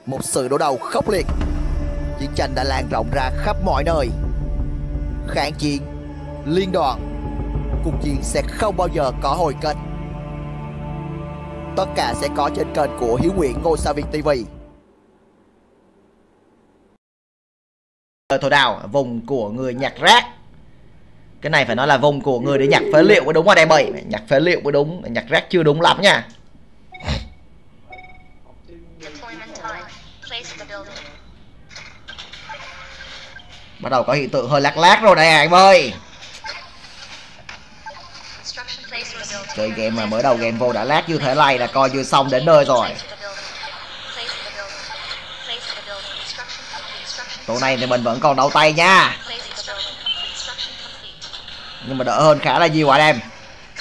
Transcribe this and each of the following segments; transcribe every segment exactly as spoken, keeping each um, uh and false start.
Một sự đối đầu khốc liệt. Chiến tranh đã lan rộng ra khắp mọi nơi. Kháng chiến, liên đoàn, cuộc chiến sẽ không bao giờ có hồi kết. Tất cả sẽ có trên kênh của Hiếu Nguyễn Ngôi Sao Việt ti vi. Thôi nào, vùng của người nhặt rác. Cái này phải nói là vùng của người để nhặt phế liệu mới đúng rồi em ơi. Nhặt phế liệu mới đúng, nhặt rác chưa đúng lắm nha. Bắt đầu có hiện tượng hơi lác lác rồi này anh ơi. Chơi game mà mới đầu game vô đã lác như thế này là coi như xong đến nơi rồi. Tụi này thì mình vẫn còn đau tay nha. Nhưng mà đỡ hơn khá là nhiều anh em.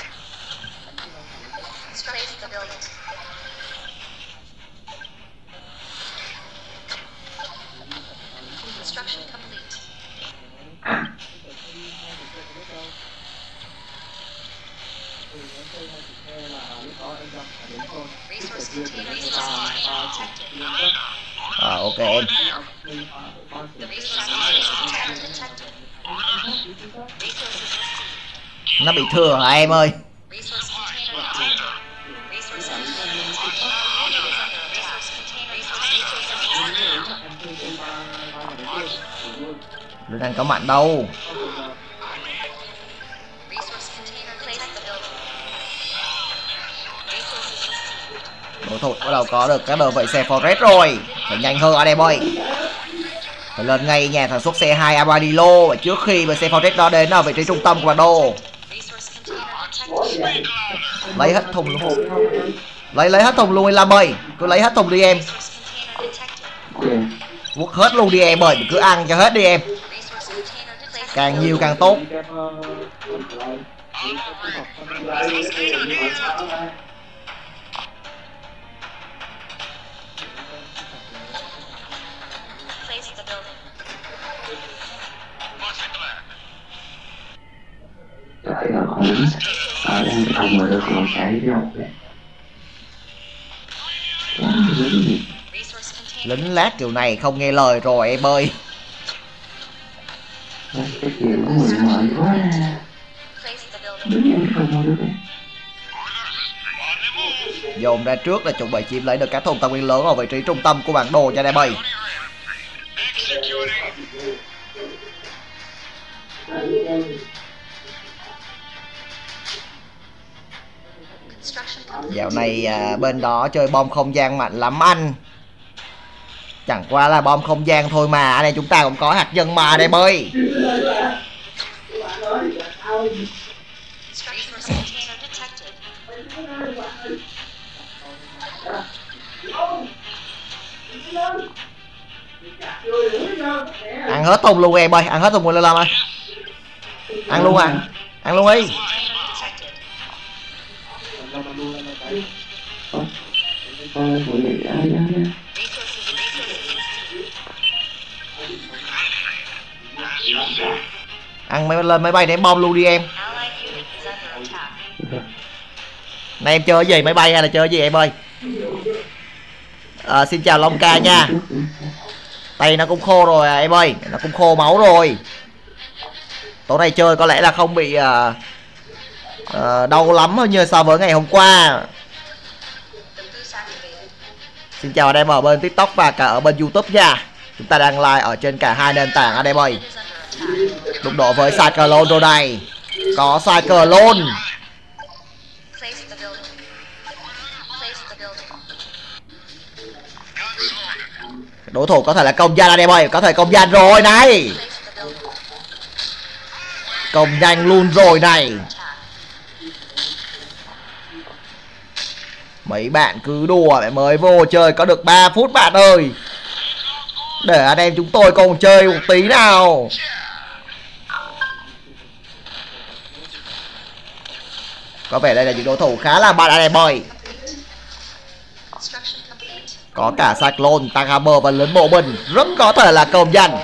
À, ok em. Nó bị thừa hả em ơi? Nó đang có mạnh đâu. Đối thủ bắt đầu có được các đồ vệ xe Forest rồi. Phải nhanh hơn anh em ơi. Phải lên ngay nhà sản xuất xe hai Armadillo trước khi mà xe Forest đó đến ở vị trí trung tâm của bản đồ. Lấy hết thùng luôn. Lấy lấy hết thùng luôn Lam ơi. Cứ lấy hết thùng đi em. Quất hết luôn đi em ơi. Cứ ăn cho hết đi em. Càng nhiều càng tốt. Tại là không ở đang không mà được còn chạy đi học lính lát kiểu này không nghe lời rồi em ơi. cái chuyện của mình mệt quá đứng em không mua được. Dồn ra trước là chuẩn bị chiếm lấy được các thùng tài nguyên lớn ở vị trí trung tâm của bản đồ cho em ơi. Dạo này à, bên đó chơi bom không gian mạnh lắm anh. Chẳng qua là bom không gian thôi mà anh em chúng ta cũng có hạt nhân mà đây ơi. Ăn hết thùng luôn em ơi, ăn hết thùng luôn lên làm ơi. Ăn luôn à, ăn luôn đi. Ăn máy lên máy bay ném bom luôn đi em. Này em chơi cái gì, máy bay hay là chơi cái gì em ơi? À, xin chào Long Ca nha. Tay nó cũng khô rồi à, em ơi, nó cũng khô máu rồi. Tối nay chơi có lẽ là không bị uh, uh, đau lắm như so với ngày hôm qua. Xin chào anh em ở bên TikTok và cả ở bên YouTube nha. Chúng ta đang live ở trên cả hai nền tảng anh em ơi. Đụng độ với Cyclone rồi này. Có Cyclone. Đối thủ có thể là công danh anh em ơi. Có thể công danh rồi này. Công nhanh luôn rồi này. Mấy bạn cứ đùa mẹ mới vô chơi có được ba phút bạn ơi. Để anh em chúng tôi cùng chơi một tí nào. Có vẻ đây là những đối thủ khá là mạnh anh em ơi. Có cả Cyclone, Tagamer và lính bộ binh. Rất có thể là công danh.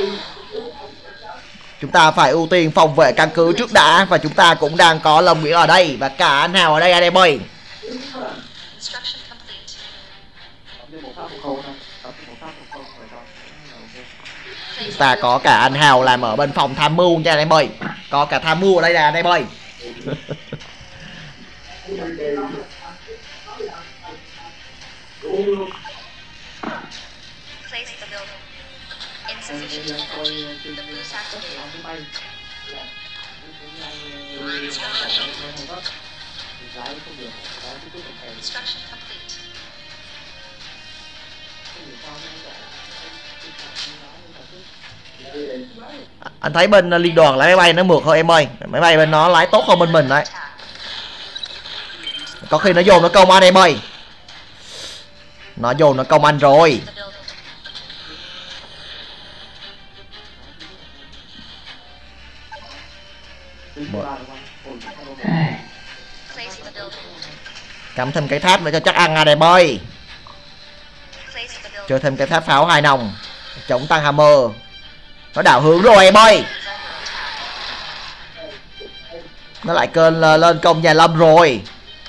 Chúng ta phải ưu tiên phòng vệ căn cứ trước đã. Và chúng ta cũng đang có Lâm Nguyễn ở đây. Và cả anh Hào ở đây anh em ơi. Ta có cả anh Hào làm ở bên phòng tham mưu nha anh em ơi. Có cả tham mưu ở đây nè anh em ơi. Anh thấy bên liên đoàn lái máy bay nó mượt hơn em ơi. Máy bay bên nó lái tốt hơn bên mình đấy. Có khi nó vô nó công anh em ơi. Nó vô nó công anh rồi. Cắm thêm cái tháp nữa cho chắc ăn anh em ơi. Chơi thêm cái tháp pháo hai nòng chống tăng hammer. Nó đảo hướng rồi em ơi. Nó lại cơn lên công nhà Lâm rồi.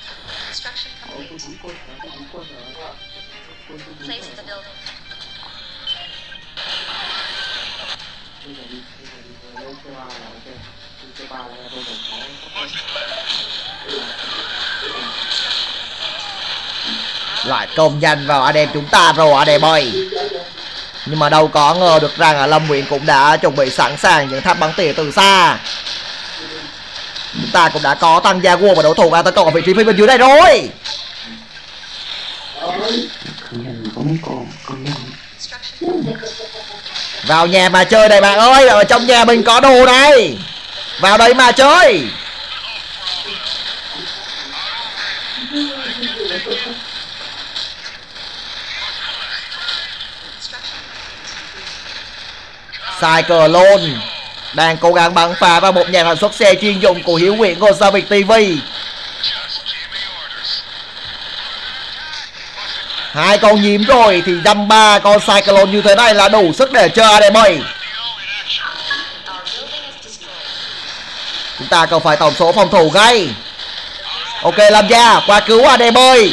Lại công nhanh vào anh em chúng ta rồi anh em ơi. Nhưng mà đâu có ngờ được rằng là Lâm Nguyễn cũng đã chuẩn bị sẵn sàng những tháp bắn tỉa từ xa. Chúng ta cũng đã có tăng Jaguar và đối thủ đang tấn công ở vị trí phía bên dưới đây rồi. Vào nhà mà chơi đây bạn ơi. Ở trong nhà mình có đồ đây. Vào đây mà chơi. Cyclone đang cố gắng bắn phá vào một nhà sản xuất xe chuyên dụng của Hiếu Nguyễn Gonzalez ti vi. Hai con nhím rồi thì dăm ba con Cyclone như thế này là đủ sức để chơi anh em ơi. Chúng ta cần phải tổng số phòng thủ ngay. Ok làm ra qua cứu anh em ơi.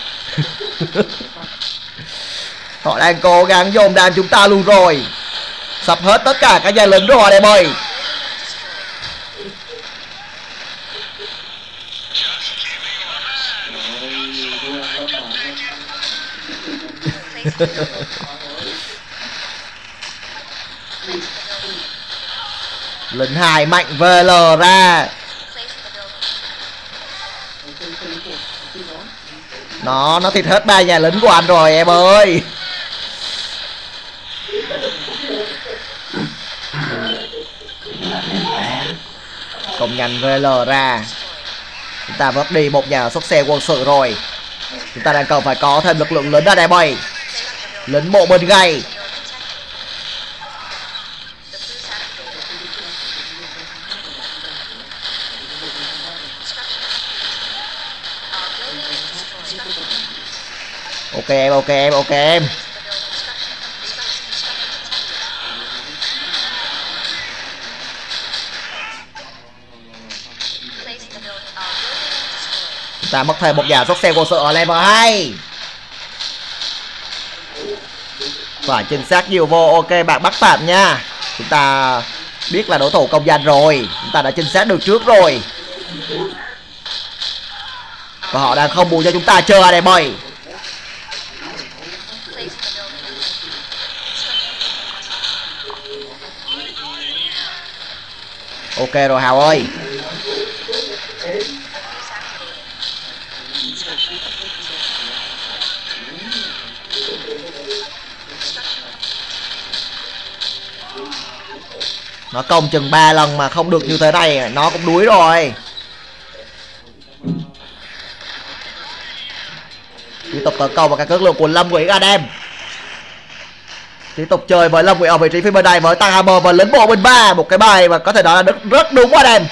Họ đang cố gắng dồn đàn chúng ta luôn rồi. Sắp hết tất cả các nhà lính rồi anh em ơi. Lính hai mạnh vê lờ ra. Nó nó thịt hết ba nhà lính của anh rồi em ơi. Công nhanh vê lờ ra. Chúng ta mất đi một nhà xuất xe quân sự rồi. Chúng ta đang cần phải có thêm lực lượng lính ở đây bay. Lính bộ binh gay. Ok em, ok em, ok em. Chúng ta mất thêm một nhà xuất xe quân sự ở level hai. Phải chính xác nhiều vô. Ok bạn Bắc Phạm nha. Chúng ta biết là đối thủ công danh rồi. Chúng ta đã chính xác được trước rồi. Và họ đang không bù cho chúng ta chơi anh em ơi. Ok rồi Hào ơi. Nó công chừng ba lần mà không được như thế này nó cũng đuối rồi. Tiếp tục tấn công vào các lực lượng của Lâm Nguyễn anh em. Tiếp tục chơi với Lâm Nguyễn ở vị trí phía bên đây với tăng hammer và lính bộ bên ba. Một cái bài mà có thể nói là rất, rất đúng anh em.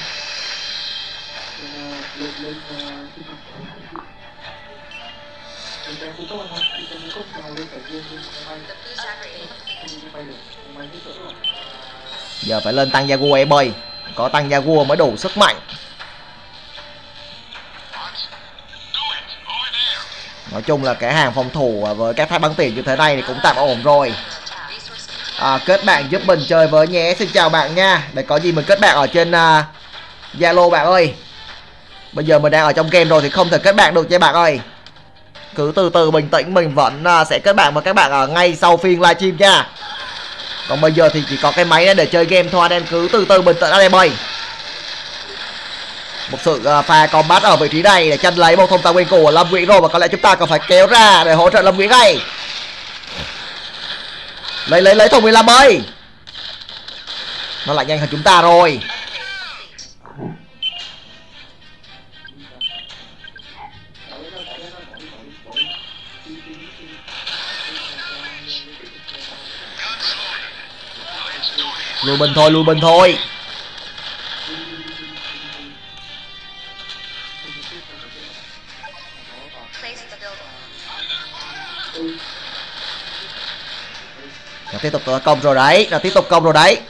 Giờ phải lên tăng Jaguar em ơi. Có tăng Jaguar mới đủ sức mạnh. Nói chung là cái hàng phòng thủ với các tháp bắn tiền như thế này thì cũng tạm ổn rồi. À, kết bạn giúp mình chơi với nhé. Xin chào bạn nha. Để có gì mình kết bạn ở trên Zalo uh, bạn ơi. Bây giờ mình đang ở trong game rồi thì không thể kết bạn được nha bạn ơi. Cứ từ từ bình tĩnh, mình vẫn uh, sẽ kết bạn với các bạn ở ngay sau phiên livestream nha. Còn bây giờ thì chỉ có cái máy để chơi game thôi, anh em cứ từ từ bình tĩnh anh em ơi. Một sự uh, pha combat ở vị trí này để tranh lấy một thông tài nguyên của Lâm Nguyễn rồi, và có lẽ chúng ta còn phải kéo ra để hỗ trợ Lâm Nguyễn này. Lấy lấy lấy thùng mười lăm ơi. Nó lại nhanh hơn chúng ta rồi. Lùi bình thôi, lùi bình thôi. Nó tiếp tục công rồi đấy, nó tiếp tục công rồi đấy.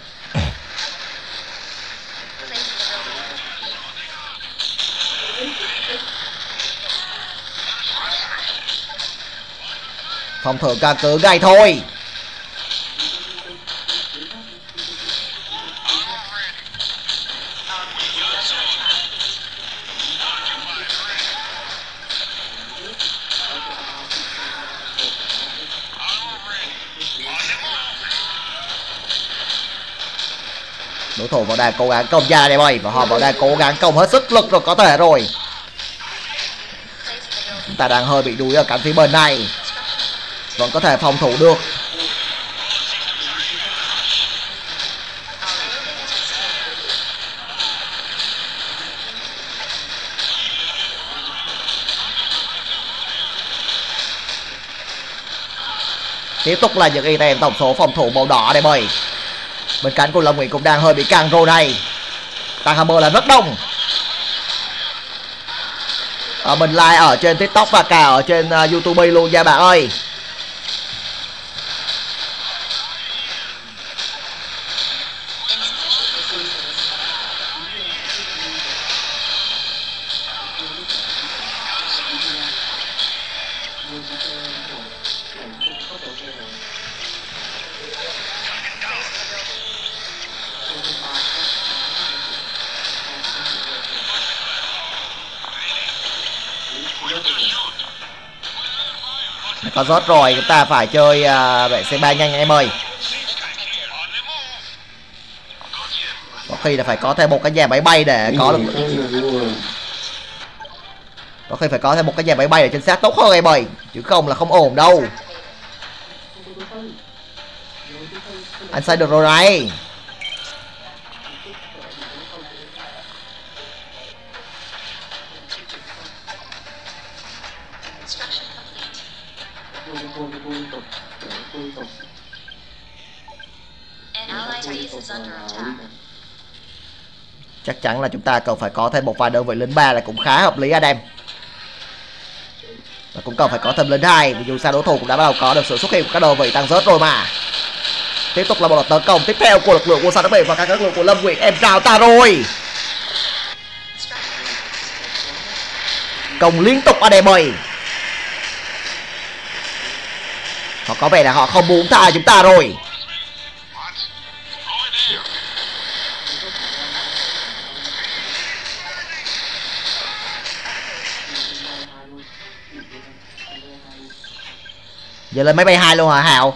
Phòng thủ ca cứ gay thôi. Đối thủ vẫn đang cố gắng công ra đây ơi, và họ vẫn đang cố gắng công hết sức lực rồi, có thể rồi. Chúng ta đang hơi bị đuối ở cánh phía bên này, vẫn có thể phòng thủ được. Tiếp tục là những item tổng số phòng thủ màu đỏ đây ơi. Bên cạnh của Lâm Nguyễn cũng đang hơi bị căng rồi này. Tăng hammer là rất đông. À, mình like ở trên TikTok và cả ở trên uh, YouTube luôn nha bạn ơi. Có rớt rồi, chúng ta phải chơi uh, vệ xê ba nhanh anh em ơi. Có khi là phải có thêm một cái nhà máy bay để có được. Có khi phải có thêm một cái nhà máy bay để chính xác tốt hơn em ơi, chứ không là không ổn đâu. Anh xây được rồi này. Chắc chắn là chúng ta cần phải có thêm một vài đơn vị lính ba là cũng khá hợp lý anh em. Và cũng cần phải có thêm lính hai, vì dù sao đối thủ cũng đã bắt đầu có được sự xuất hiện của các đơn vị tăng rớt rồi mà. Tiếp tục là một đợt tấn công tiếp theo của lực lượng quân sao đặc biệt và các lực lượng của Lâm Nguyễn. Em chào ta rồi. Công liên tục anh em ơi. Họ có vẻ là họ không muốn tha chúng ta rồi. Giờ lên máy bay hai luôn hả Hào?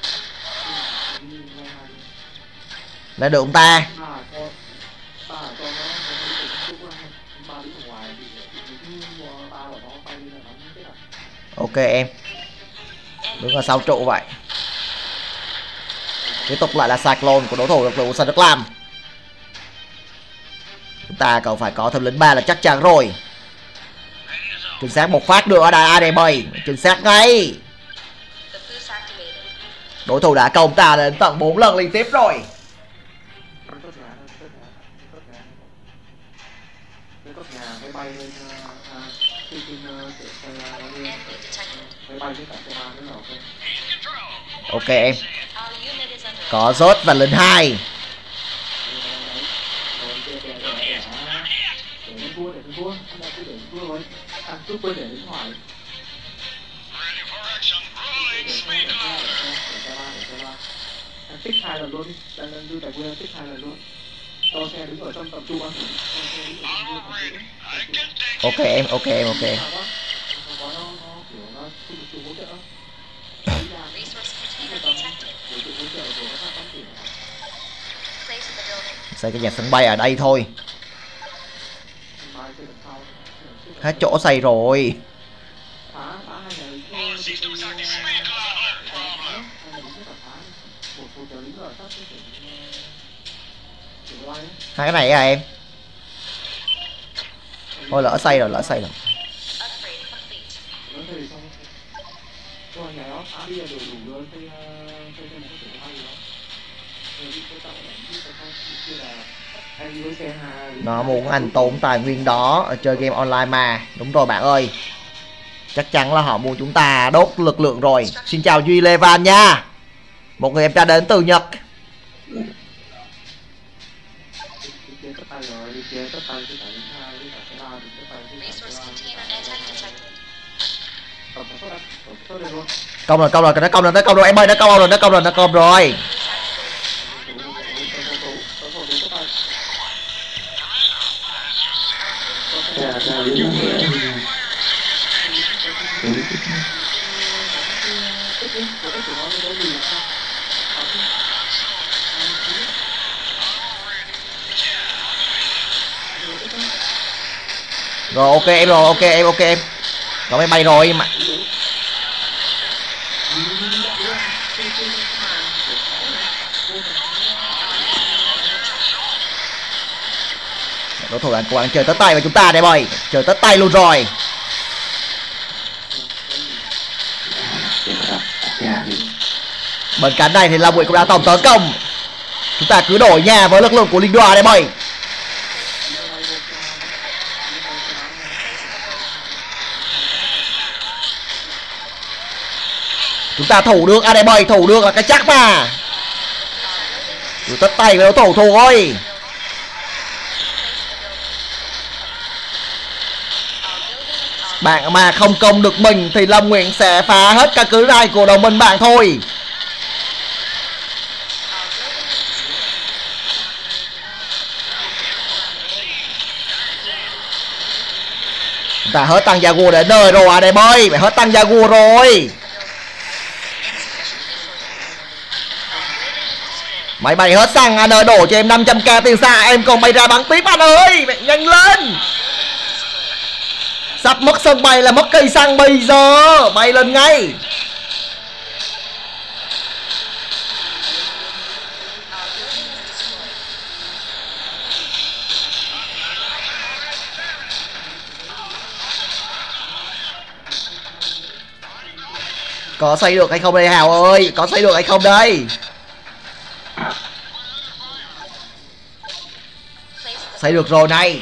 Lên được không ta? Ok em. Đứng ở sau trụ vậy. Tiếp tục lại là cyclone của đối thủ lực lượng Sơn Đức Lam. Chúng ta cần phải có thêm lính ba là chắc chắn rồi. Chính xác một phát nữa ở đài a đê bảy. Chính xác ngay. Đối thủ đã công ta đến tận bốn lần liên tiếp rồi. Ok em. Có rốt và lần hai. tích hai lần luôn đi, đang đang dư tài nguyên tích hai lần luôn. Cho xe đứng ở trong tập trung ăn. Ok em, ok em, ok. Xây cái nhà sân bay ở đây thôi. Hết chỗ xây rồi. Hai cái này à em? Thôi lỡ xây rồi, lỡ xây rồi. Nó muốn anh tốn tài nguyên đó ở chơi game online mà. Đúng rồi bạn ơi. Chắc chắn là họ muốn chúng ta đốt lực lượng rồi. Xin chào Duy Lê Van nha. Một người em trai đến từ Nhật. Công rồi, công rồi, nó công rồi, nó công rồi em ơi, nó công rồi, nó công rồi, nó công rồi. Rồi ok em rồi, ok em, ok em. Có máy bay rồi mà. Đối thủ đang cố gắng chơi tất tay với chúng ta đây boy, chơi tất tay luôn rồi. Bên cánh này thì Long Nguyệt cũng đã tổng tấn công. Chúng ta cứ đổi nhà với lực lượng của linh đoàn đây boy. Chúng ta thủ được, à đây boy, thủ được là cái chắc mà. Cứ tất tay với đối thủ thôi. Bạn mà không công được mình thì Long Nguyện sẽ phá hết các cứ này của đồng minh bạn thôi. Chúng ta hết tăng Jaguar đến nơi rồi à đây boy, mày hết tăng Jaguar rồi. Máy bay hết xăng anh ơi, đổ cho em năm trăm k tiền xạ, em còn bay ra bắn tiếp anh ơi, mày nhanh lên. Sắp mất sân bay là mất cây xăng bây giờ, bay lên ngay. Có xây được hay không đây Hào ơi, có xây được hay không đây? Xây được rồi này.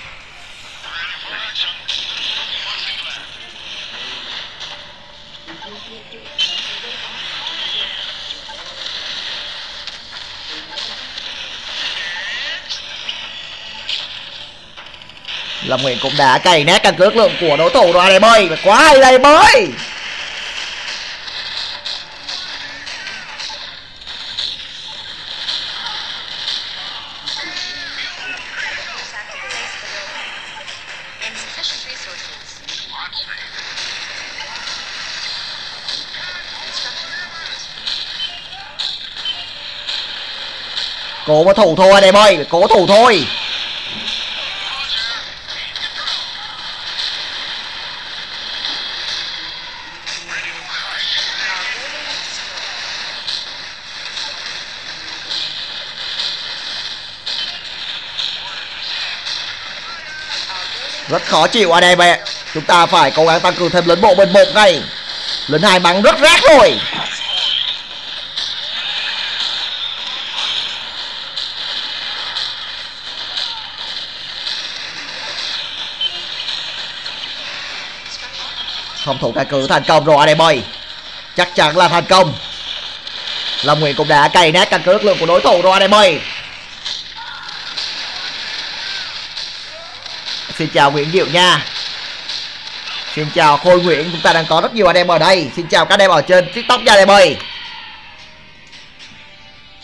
Long Nguyện cũng đã cày nét căn cứ lực lượng của đối thủ rồi đây bơi, quá hay đây bơi. Cố mà thủ thôi đây bơi, cố thủ thôi. Rất khó chịu ở đây mẹ. Chúng ta phải cố gắng tăng cường thêm lính bộ bên một này. Lính hai bắn rất rác rồi. Phòng thủ căn cứ thành công rồi ở đây boy. Chắc chắn là thành công. Long Nguyện cũng đã cày nát căn cứ lực lượng của đối thủ rồi ở đây boy. Xin chào Nguyễn Diệu nha. Xin chào Khôi Nguyễn, chúng ta đang có rất nhiều anh em ở đây. Xin chào các anh em ở trên TikTok nha anh em ơi.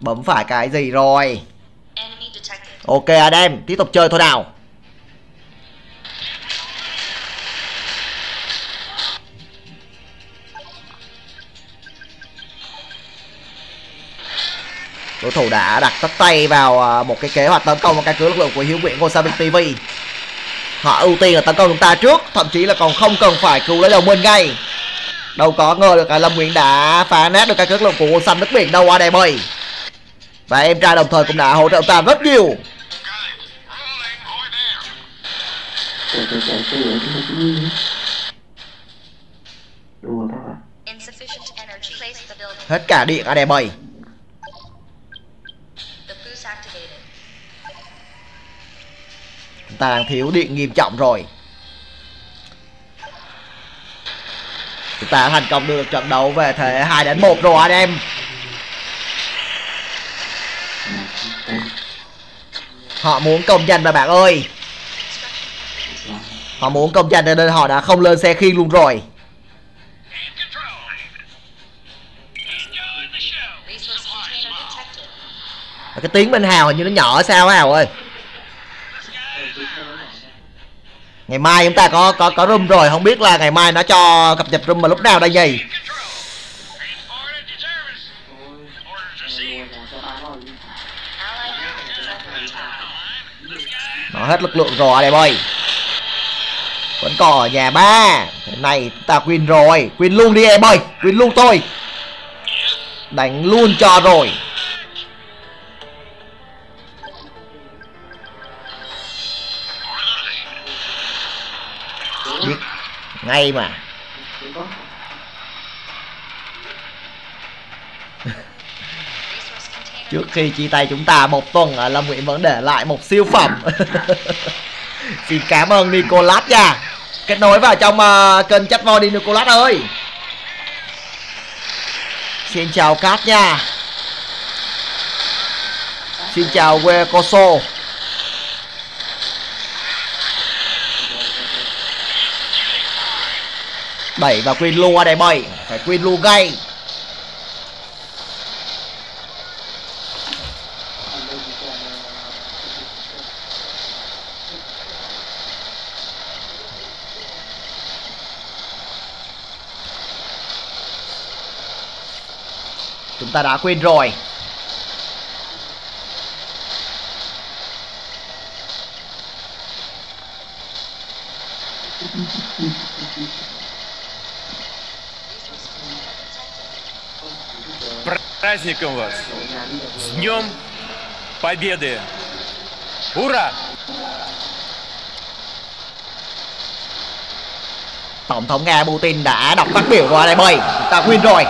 Bấm phải cái gì rồi. Ok anh em, tiếp tục chơi thôi nào. Đối thủ đã đặt tất tay vào một cái kế hoạch tấn công và căn cứ lực lượng của Hiếu Nguyễn Ngôi Sao Việt ti vi. Họ ưu tiên là tấn công chúng ta trước, thậm chí là còn không cần phải cứu lấy đồng minh ngay. Đâu có ngờ được là Lâm Nguyễn đã phá nát được căn cứ lực lượng của Ngôi Xanh nước biển đâu anh em ơi. Và em trai đồng thời cũng đã hỗ trợ chúng ta rất nhiều. Hết cả điện anh em ơi. Chúng ta đang thiếu điện nghiêm trọng rồi. Chúng ta thành công đưa được trận đấu về thế hai đến một rồi anh em. Họ muốn công danh mà bạn ơi. Họ muốn công danh nên họ đã không lên xe khiên luôn rồi. Cái tiếng bên Hào hình như nó nhỏ sao Hào ơi. Ngày mai chúng ta có có có room rồi, không biết là ngày mai nó cho cập nhật room mà lúc nào đây nhỉ? Nó hết lực lượng rồi anh em ơi. Vẫn còn ở nhà ba. Thế này chúng ta win rồi. Win luôn đi em ơi. Win luôn thôi. Đánh luôn cho rồi. Biết ngay mà. Trước khi chia tay chúng ta một tuần, Lâm Nguyễn vẫn để lại một siêu phẩm. Xin cảm ơn Nicolas nha. Kết nối vào trong uh, kênh chat voi đi Nicolas ơi. Xin chào Cát nha. Xin chào quê Coso. Đẩy vào Queen luôn anh em ơi. Phải Queen luôn ngay. Chúng ta đã quên rồi. Праздником вас! С Днем Победы! Ура! Tổng thống Nga Putin đã đọc phát biểu rồi anh em ơi. Chúng ta win rồi.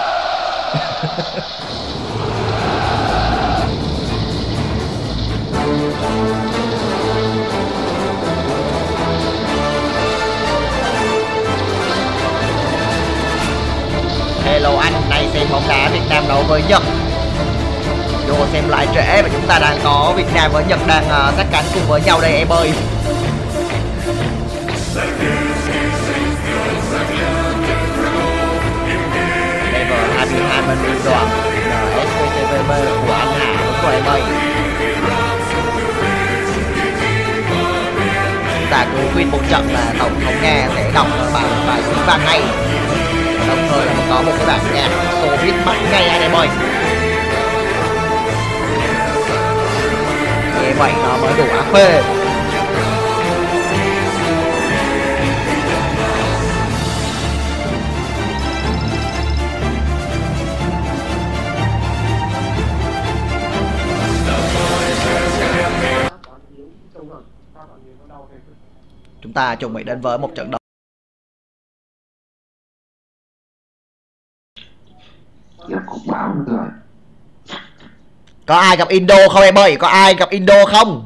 Hello anh, nay xem bóng đá Việt Nam đấu với Nhật. Vô xem lại trễ và chúng ta đang có Việt Nam với Nhật đang uh, sát cánh cùng với nhau đây em ơi. Level hai mươi hai bên liên đoàn ét pê tê vê bê của anh Hà đúng rồi em ơi. Chúng ta cứ win một trận là Tổng thống Nga sẽ đọc bài bài tiếng vang ngay. Đồng thời là có một cái bản nhạc Soviet bắt ngay anh em ơi. Như vậy nó mới đủ áp phê. Chúng ta chuẩn bị đến với một trận đấu. Có ai gặp Indo không em ơi? Có ai gặp Indo không?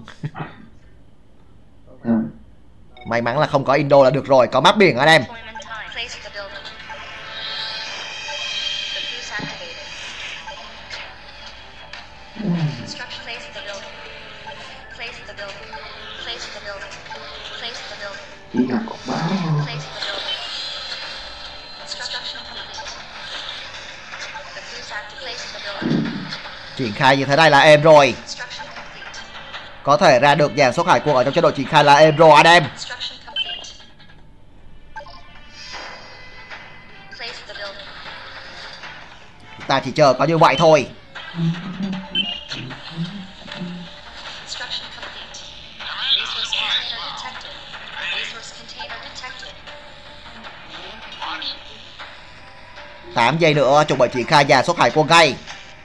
May mắn là không có Indo là được rồi. Có map biển anh em. Triển khai như thế này là êm rồi. Có thể ra được dàn xuất hải quân ở trong chế độ triển khai là êm rồi anh em. Chúng ta chỉ chờ có như vậy thôi. tám giây nữa chuẩn bị triển khai dàn xuất hải quân ngay.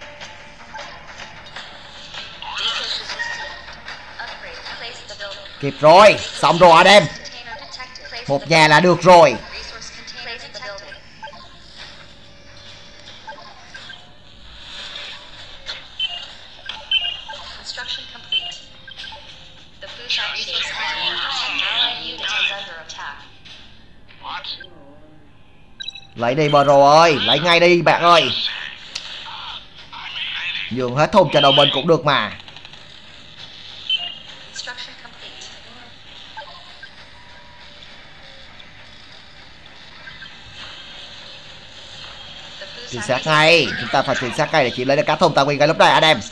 Kịp rồi, xong rồi anh em. Một nhà là được rồi. Lấy đi bờ rồ ơi, lấy ngay đi bạn ơi. Nhường hết thùng cho đầu bên cũng được mà. Chính xác ngay, chúng ta phải chính xác ngay để chỉ lấy được cá thùng tài nguyên ngay lúc này anh em.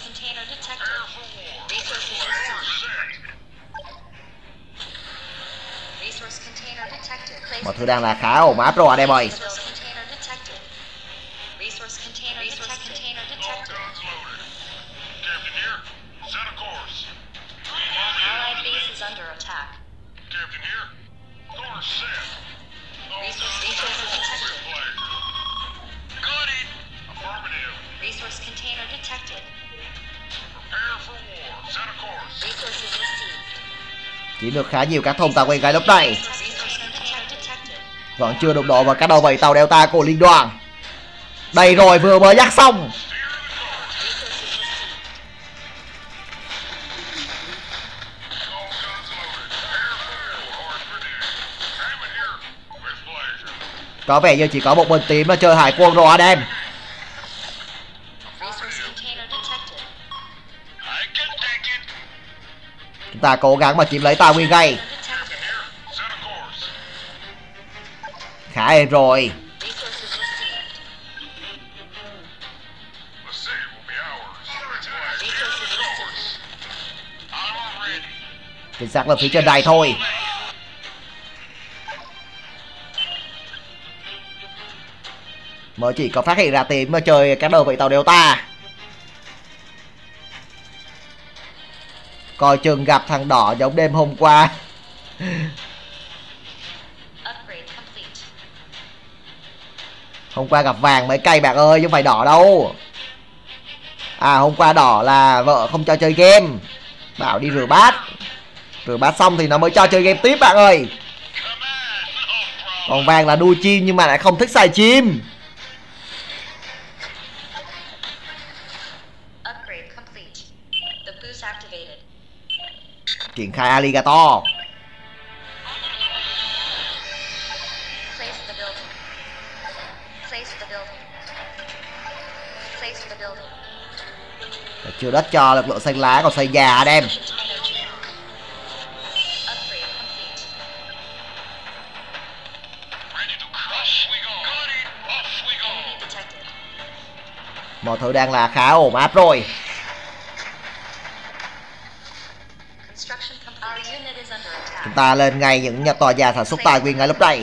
Mọi thứ đang là khá ổn áp rồi anh em ơi. Chỉ được khá nhiều các thùng tài nguyên ngay lúc này. Vẫn chưa đụng độ vào các đầu bảy tàu Delta của Linh Đoàn. Đây rồi, vừa mới nhắc xong. Có vẻ như chỉ có một bên tím là chơi hải quân rồi anh em. Chúng ta cố gắng mà chiếm lấy tài nguyên ngay. Khá êm rồi. Chính xác là phía trên này thôi. Mới chỉ có phát hiện ra tím mà chơi các đơn vị tàu Delta. Coi chừng gặp thằng đỏ giống đêm hôm qua. Hôm qua gặp vàng mấy cây bạn ơi, chứ không phải đỏ đâu. À hôm qua đỏ là vợ không cho chơi game, bảo đi rửa bát. Rửa bát xong thì nó mới cho chơi game tiếp bạn ơi. Còn vàng là đuôi chim nhưng mà lại không thích xài chim. Triển khai Alligator. Chưa đất cho lực lượng xanh lá còn xây nhà anh em. Mọi thứ đang là khá ổn áp rồi. Chúng ta lên ngay những nhà tòa nhà sản xuất tài nguyên ngay lúc này.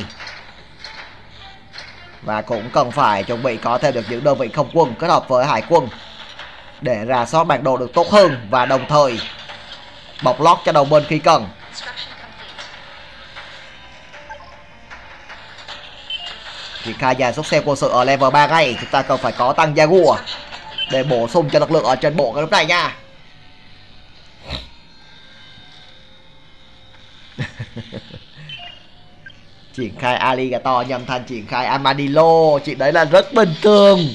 Và cũng cần phải chuẩn bị có thêm được những đơn vị không quân kết hợp với hải quân để rà soát bản đồ được tốt hơn và đồng thời bọc lót cho đầu bên khi cần. Triển khai dàn xuất xe quân sự ở level ba ngay. Chúng ta cần phải có tăng Jaguar để bổ sung cho lực lượng ở trên bộ cái lúc này nha. Triển khai Alligator nhằm thành triển khai Armadillo. Chuyện đấy là rất bình thường.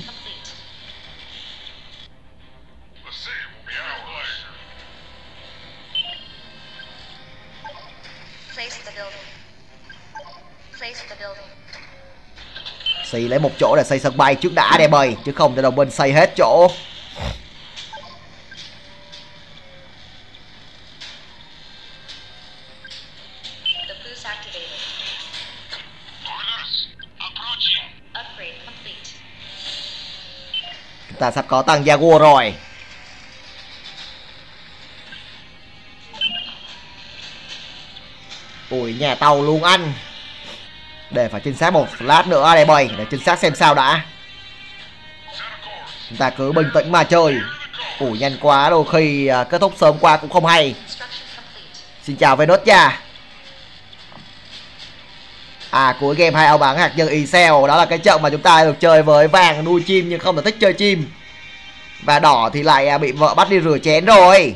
Xây lấy một chỗ để xây sân bay trước đã đẹp ơi, chứ không để đồng minh xây hết chỗ. Chúng ta sắp có tăng Jaguar rồi. Ủi nhà tàu luôn anh. Để phải chính xác một lát nữa đây bầy, để chính xác xem sao đã. Chúng ta cứ bình tĩnh mà chơi. Ủi nhanh quá, đôi khi uh, kết thúc sớm qua cũng không hay. Xin chào Venus nha. À cuối game hai áo bắn hạt nhân Excel. Đó là cái trận mà chúng ta được chơi với vàng nuôi chim nhưng không được thích chơi chim. Và đỏ thì lại bị vợ bắt đi rửa chén rồi.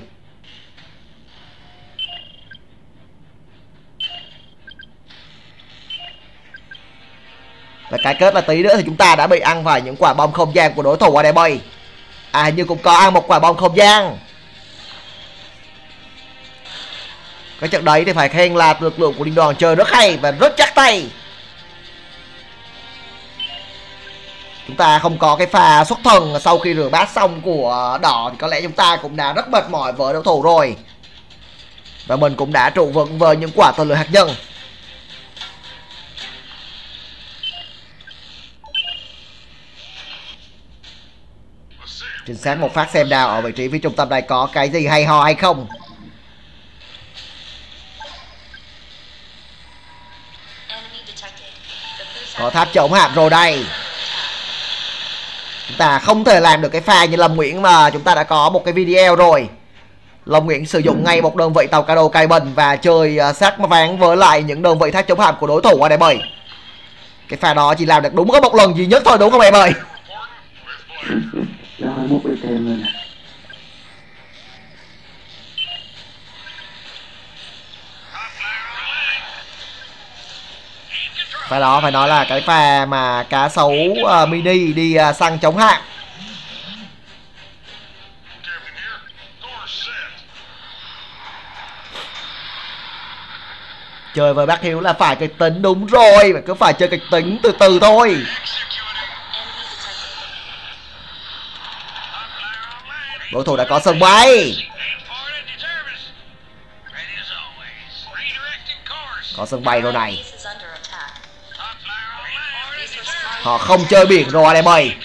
Và cái kết là tí nữa thì chúng ta đã bị ăn phải những quả bom không gian của đối thủ ở đây bay. À hình như cũng có ăn một quả bom không gian. Cái trận đấy thì phải khen là lực lượng của Linh Đoàn chơi rất hay và rất chắc tay. Chúng ta không có cái pha xuất thần sau khi rửa bát xong của đỏ thì có lẽ chúng ta cũng đã rất mệt mỏi với đối thủ rồi. Và mình cũng đã trụ vững với những quả tên lửa hạt nhân. Chính xác một phát xem nào ở vị trí phía trung tâm này có cái gì hay ho hay không. Có tháp chống hạm rồi đây. Chúng ta không thể làm được cái pha như Lâm Nguyễn mà chúng ta đã có một cái video rồi. Lâm Nguyễn sử dụng ngay một đơn vị tàu Cano Cayman và chơi sát ván với lại những đơn vị tháp chống hạm của đối thủ ở đây bầy. Cái pha đó chỉ làm được đúng có một lần duy nhất thôi đúng không em ơi? Đó hai mốt đi thêm lên nè. Pha đó phải nói là cái pha mà cá sấu uh, mini đi uh, săn chống hạm. Chơi với bác Hiếu là phải kịch tính đúng rồi. Mà cứ phải chơi kịch tính từ từ thôi. Đối thủ đã có sân bay. Có sân bay rồi này. Họ không chơi biển rồi anh em ơi.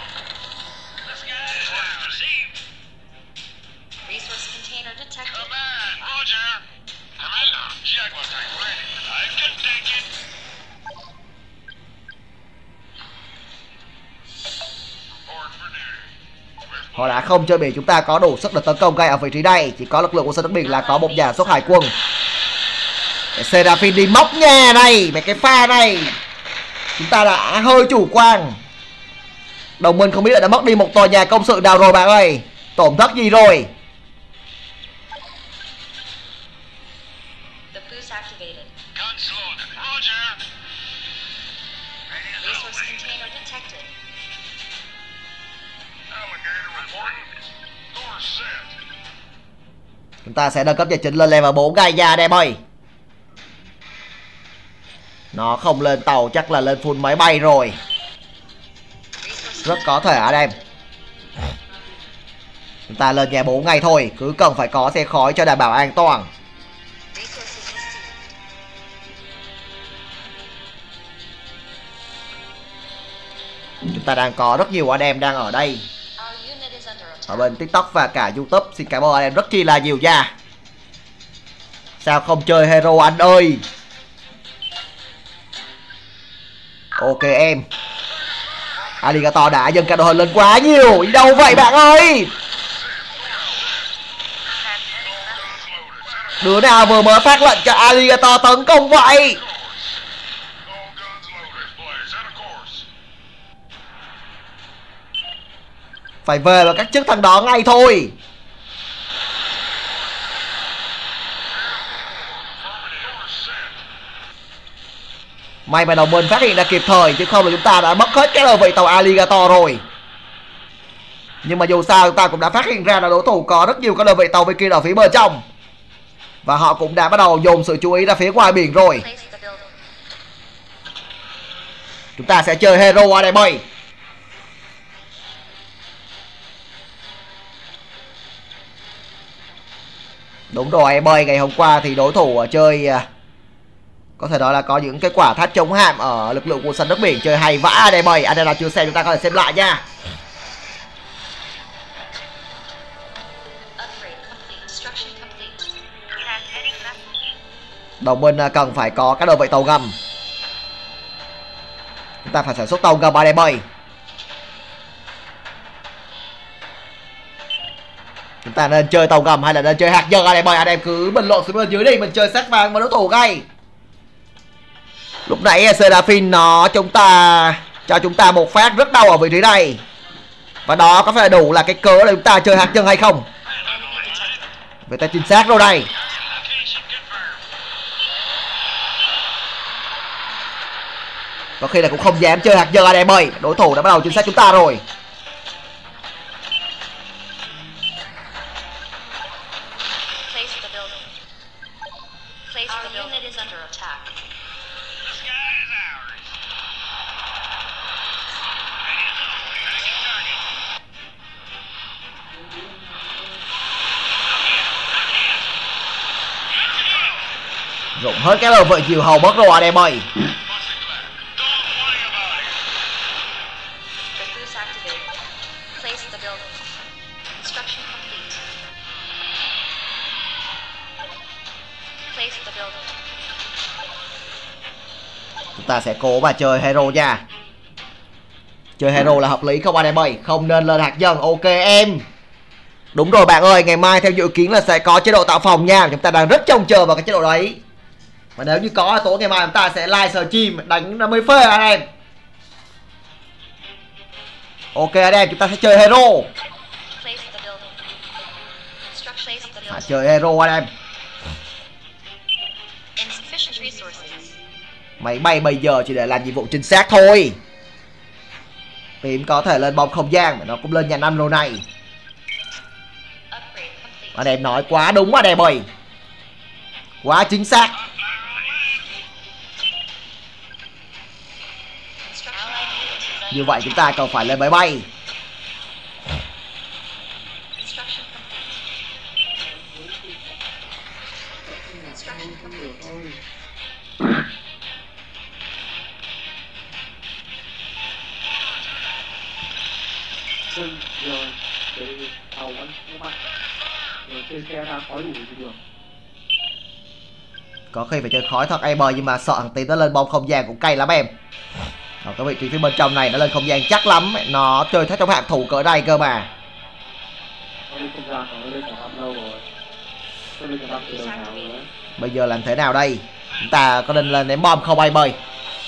Họ đã không chơi biển, chúng ta có đủ sức để tấn công ngay ở vị trí này. Chỉ có lực lượng của sân đất biển là có một nhà xuất hải quân. Seraphine đi móc nhà này. Mấy cái pha này chúng ta đã hơi chủ quan. Đồng minh không biết đã mất đi một tòa nhà công sự nào rồi bạn ơi. Tổn thất gì rồi. Chúng ta sẽ nâng cấp giải chính lên level bốn ngay nha anh em ơi. Nó không lên tàu chắc là lên full máy bay rồi. Rất có thể anh em. Chúng ta lên nhà bốn ngày thôi. Cứ cần phải có xe khói cho đảm bảo an toàn. Chúng ta đang có rất nhiều anh em đang ở đây ở bên TikTok và cả YouTube. Xin cảm ơn anh em rất chi là nhiều nha. Sao không chơi hero anh ơi. Ok em. Alligator đã dâng cả đội hình lên quá nhiều. Đi đâu vậy bạn ơi. Đứa nào vừa mới phát lệnh cho Alligator tấn công vậy. Phải về và cắt chức thằng đó ngay thôi. May mà đồng minh phát hiện ra kịp thời, chứ không là chúng ta đã mất hết cái đơn vị tàu Alligator rồi. Nhưng mà dù sao chúng ta cũng đã phát hiện ra là đối thủ có rất nhiều các đơn vị tàu bên kia ở phía bờ trong. Và họ cũng đã bắt đầu dồn sự chú ý ra phía ngoài biển rồi. Chúng ta sẽ chơi hero ở đây bay. Đúng rồi em ơi, ngày hôm qua thì đối thủ chơi có thể nói là có những cái quả tháp chống hạm ở lực lượng của sân nước biển chơi hay vã ở đây mời. Anh em nào chưa xem chúng ta có thể xem lại nha. Đồng minh cần phải có các đơn vị tàu ngầm. Chúng ta phải sản xuất tàu ngầm ở đây bay. Chúng ta nên chơi tàu ngầm hay là nên chơi hạt nhân ở đây bay? Anh em cứ bình luận xuống bên dưới đi, mình chơi sát vàng và đối thủ ngay. Lúc nãy Seraphine nó chúng ta cho chúng ta một phát rất đau ở vị trí này. Và đó có phải đủ là cái cớ để chúng ta chơi hạt nhân hay không? Vậy ta chính xác rồi đây. Có khi là cũng không dám chơi hạt nhân ở đây bởi đối thủ đã bắt đầu chính xác chúng ta rồi. Rụng hết cái đơn vị chiều hầu mất rồi ở đây bởi. Chúng ta sẽ cố mà chơi hero nha. Chơi hero là hợp lý không anh em ơi? Không nên lên hạt nhân. Ok em. Đúng rồi bạn ơi, ngày mai theo dự kiến là sẽ có chế độ tạo phòng nha. Chúng ta đang rất trông chờ vào cái chế độ đấy. Và nếu như có tối ngày mai chúng ta sẽ live stream đánh năm mươi phê anh em. Ok anh em, chúng ta sẽ chơi hero. À, chơi hero anh em. Máy bay bây giờ chỉ để làm nhiệm vụ chính xác thôi. Tìm có thể lên bom không gian mà nó cũng lên nhà năm lô này. Anh em nói quá đúng anh em ơi. Quá chính xác. Như vậy chúng ta cần phải lên máy bay. Rồi để tàu anh không mạnh. Rồi trên xe ra khói đủ thì được. Có khi phải chơi khói thật em ơi, nhưng mà sợ thằng Tín nó lên bom không gian cũng cay lắm em. Ở cái vị trí phía bên trong này nó lên không gian chắc lắm. Nó chơi theo trong hạng thủ cỡ đây cơ mà. Bây giờ làm thế nào đây? Chúng ta có nên lên ném bom không em ơi?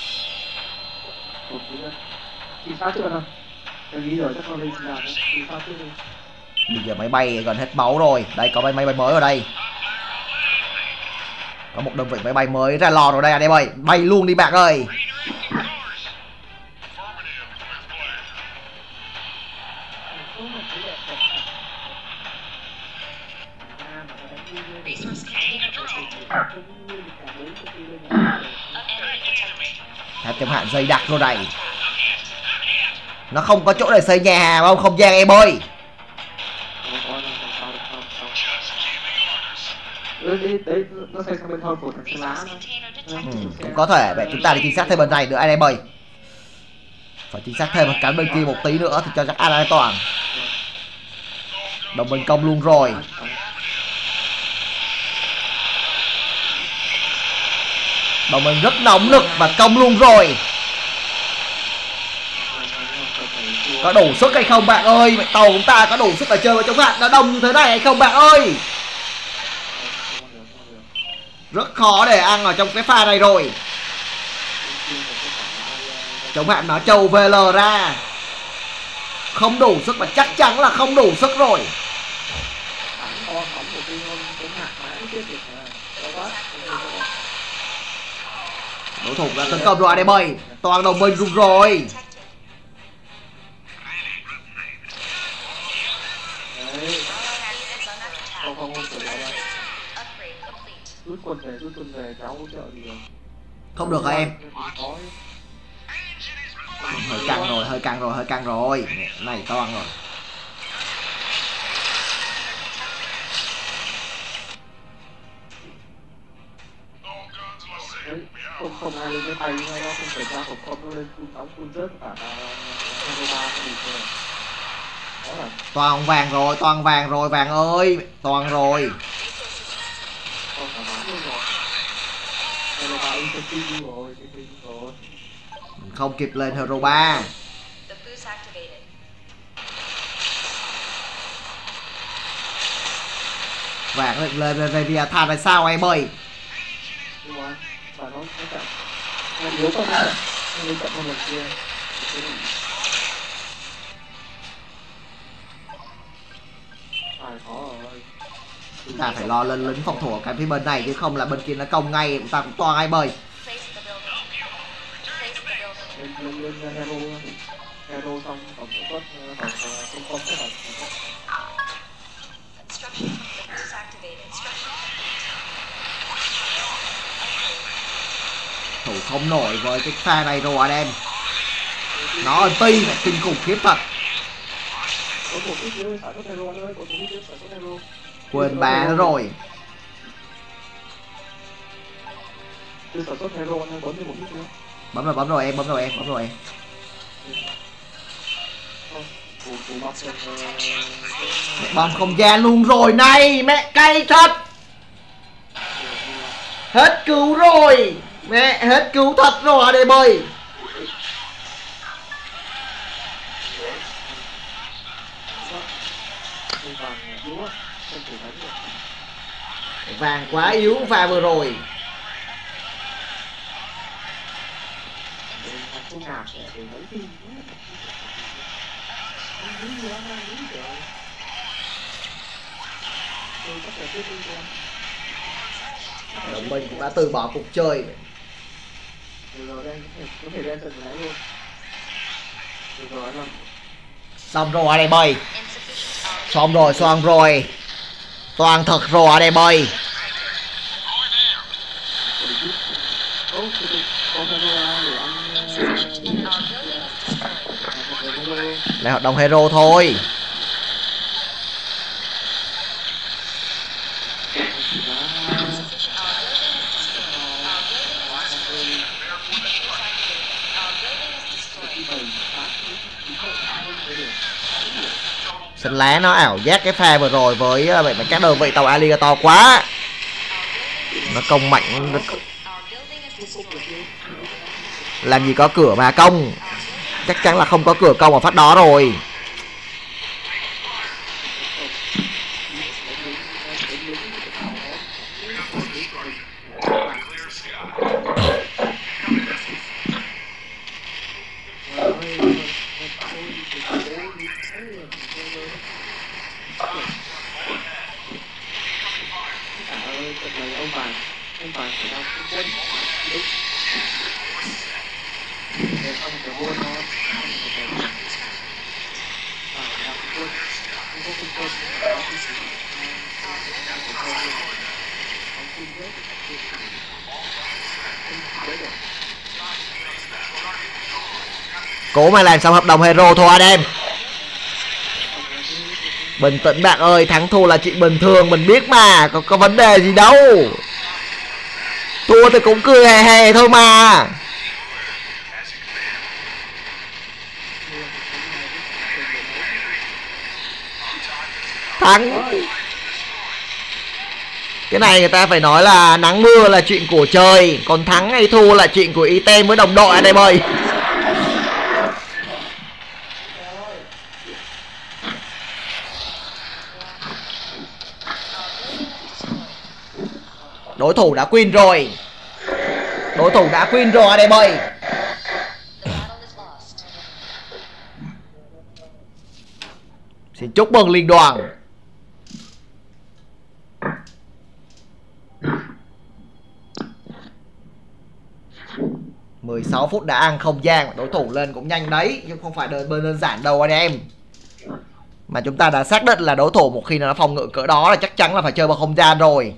Bây giờ máy bay gần hết máu rồi. Đây có máy bay mới ở đây. Có một đơn vị máy bay mới ra lò rồi đây anh em ơi. Bay luôn đi bạn ơi. Thép chống hạn dây đặc rồi này. Nó không có chỗ để xây nhà hàng không không gian em ơi. Ừ, cũng có thể. Vậy chúng ta đi chính xác thêm bên này nữa anh em ơi. Phải chính xác thêm một cánh bên kia một tí nữa thì cho chắc an toàn. Đồng minh công luôn rồi. Đồng minh rất nóng lực và công luôn rồi. Có đủ sức hay không bạn ơi? Tàu chúng ta có đủ sức để chơi với chống hạn nó đông như thế này hay không bạn ơi? Rất khó để ăn ở trong cái pha này rồi. Chống hạn nó trâu vê lờ ra. Không đủ sức và chắc chắn là không đủ sức rồi. Đối thủ đã tấn công rồi anh em ơi. Toàn đồng minh rung rồi. Rút quân về, rút quân về, cháu hỗ trợ gì rồi? Không được hả em? Hơi căng rồi, hơi căng rồi, hơi căng rồi. Này toan rồi. Không không ai lên cái tay ngay đó, không phải ra không không nó lên phun sóng phun rớt cả hai ba cái gì thôi. Toàn vàng rồi, toàn vàng rồi vàng ơi, toàn rồi. cái pin rồi, cái pin rồi. Không kịp lên Hero ba. Vàng lên lên lên về thà là sao em ơi? Nhưng mà bà nói nó chậm. Em nhớ con này, em chậm hơn lần kia. Phải khó rồi. Chúng ta phải lo lên lính phòng thủ ở cái phía bên này chứ không là bên kia nó công ngay chúng ta cũng toa ai bơi. Lên lên lên hero hero xong tổng suất hoặc không không cái này. Thủ không nổi với cái pha này rồi anh em. Nó ti là kinh khủng khiếp thật. Quên bà nó rồi. Bấm rồi bấm rồi em bấm rồi em bấm rồi em. Mẹ bom không gian luôn rồi này, mẹ cay thật. Hết cứu rồi. Mẹ hết cứu thật rồi ở đây bơi. Vàng quá yếu pha vừa rồi. Đồng minh cũng đã từ bỏ cuộc chơi. Xong rồi ở đây bơi. Xong rồi xong rồi. Toàn thật rồi ở đây bơi. Lại hoạt động hero thôi. Xanh lá nó ảo giác cái pha vừa rồi với các đơn vị tàu Alligator quá. Nó công mạnh. Làm gì có cửa mà công. Chắc chắn là không có cửa công ở phát đó rồi. Cố mà làm xong hợp đồng hero thôi anh em. Bình tĩnh bạn ơi, thắng thua là chuyện bình thường, mình biết mà, có, có vấn đề gì đâu. Thua thì cũng cười hề hề thôi mà. Thắng. Cái này người ta phải nói là nắng mưa là chuyện của trời, còn thắng hay thua là chuyện của item với đồng đội anh em ơi. Đối thủ đã win rồi. Đối thủ đã win rồi anh em ơi. Xin chúc mừng liên đoàn. mười sáu phút đã ăn không gian. Đối thủ lên cũng nhanh đấy, nhưng không phải đơn bên đơn giản đâu anh em. Mà chúng ta đã xác định là đối thủ một khi nó phòng ngự cỡ đó là chắc chắn là phải chơi vào không gian rồi.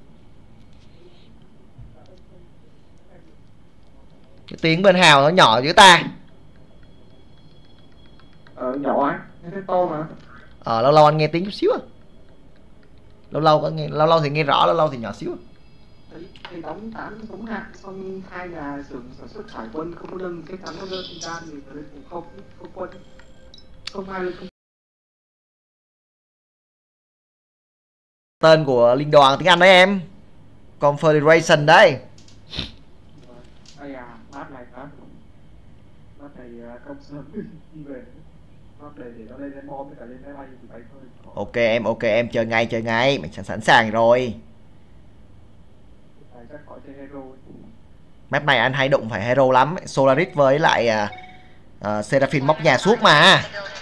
Cái tiếng bên Hào nó nhỏ chứ ta. Ờ nhỏ á, nghe to mà. Ờ lâu lâu anh nghe tiếng chút xíu à. Lâu lâu có nghe, lâu lâu thì nghe rõ, lâu lâu thì nhỏ xíu à. Thì đóng tám đóng hạt xong hai nhà xưởng sản xuất hải quân không có lưng cái cắn nó rơi không gian thì cũng không không quân không ai không. Tên của liên đoàn tiếng Anh đấy em. Confederation đấy. sớm đi về. Nó để để nó lên lên bom với cả lên máy bay thì bay thôi. Ok em, ok em, chơi ngay chơi ngay, mình sẵn sẵn sàng rồi. Phải chắc khỏi chơi hero. Map này anh hay đụng phải hero lắm, Solaris với lại uh, uh, Seraphine móc nhà suốt mà.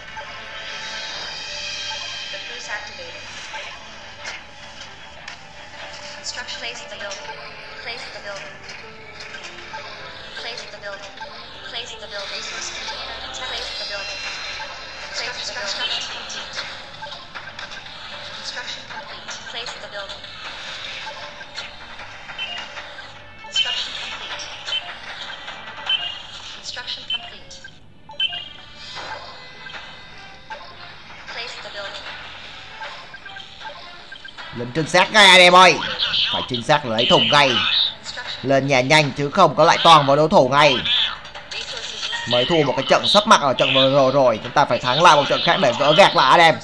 Lên trinh sát ngay anh em ơi, phải trinh sát lấy thùng ngay, lên nhà nhanh chứ không có lại toàn vào đối thủ ngay. Mới thua một cái trận sắp mặt ở trận vừa rồi rồi, chúng ta phải thắng lại một trận khác để gỡ gạc lại anh em.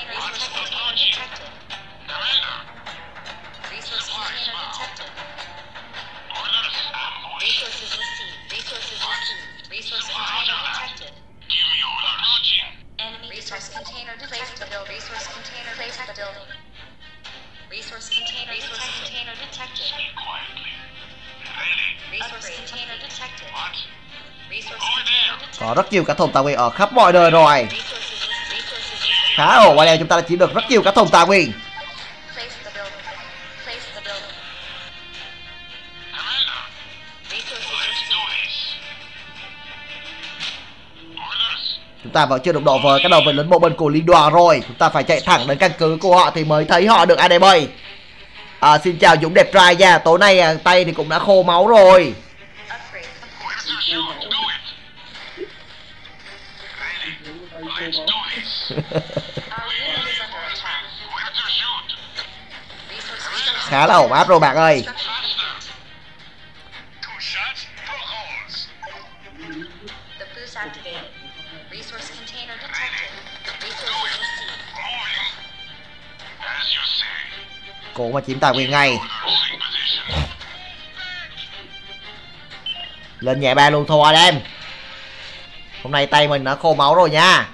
Có rất nhiều cá thùng tài nguyên ở khắp mọi nơi rồi. Khá ổn anh em, chúng ta đã chiếm được rất nhiều cá thùng tài nguyên. Chúng ta vẫn chưa đụng độ với các đầu vệ lính bộ binh của liên đoàn rồi. Chúng ta phải chạy thẳng đến căn cứ của họ thì mới thấy họ được anh em ơi. À, xin chào Dũng đẹp trai nha. Tối nay à, tay thì cũng đã khô máu rồi. Khá là ổn áp rồi bạn ơi. Cố mà chiếm tài nguyên ngay. Lên nhẹ ba luôn thôi anh em. Hôm nay tay mình đã khô máu rồi nha.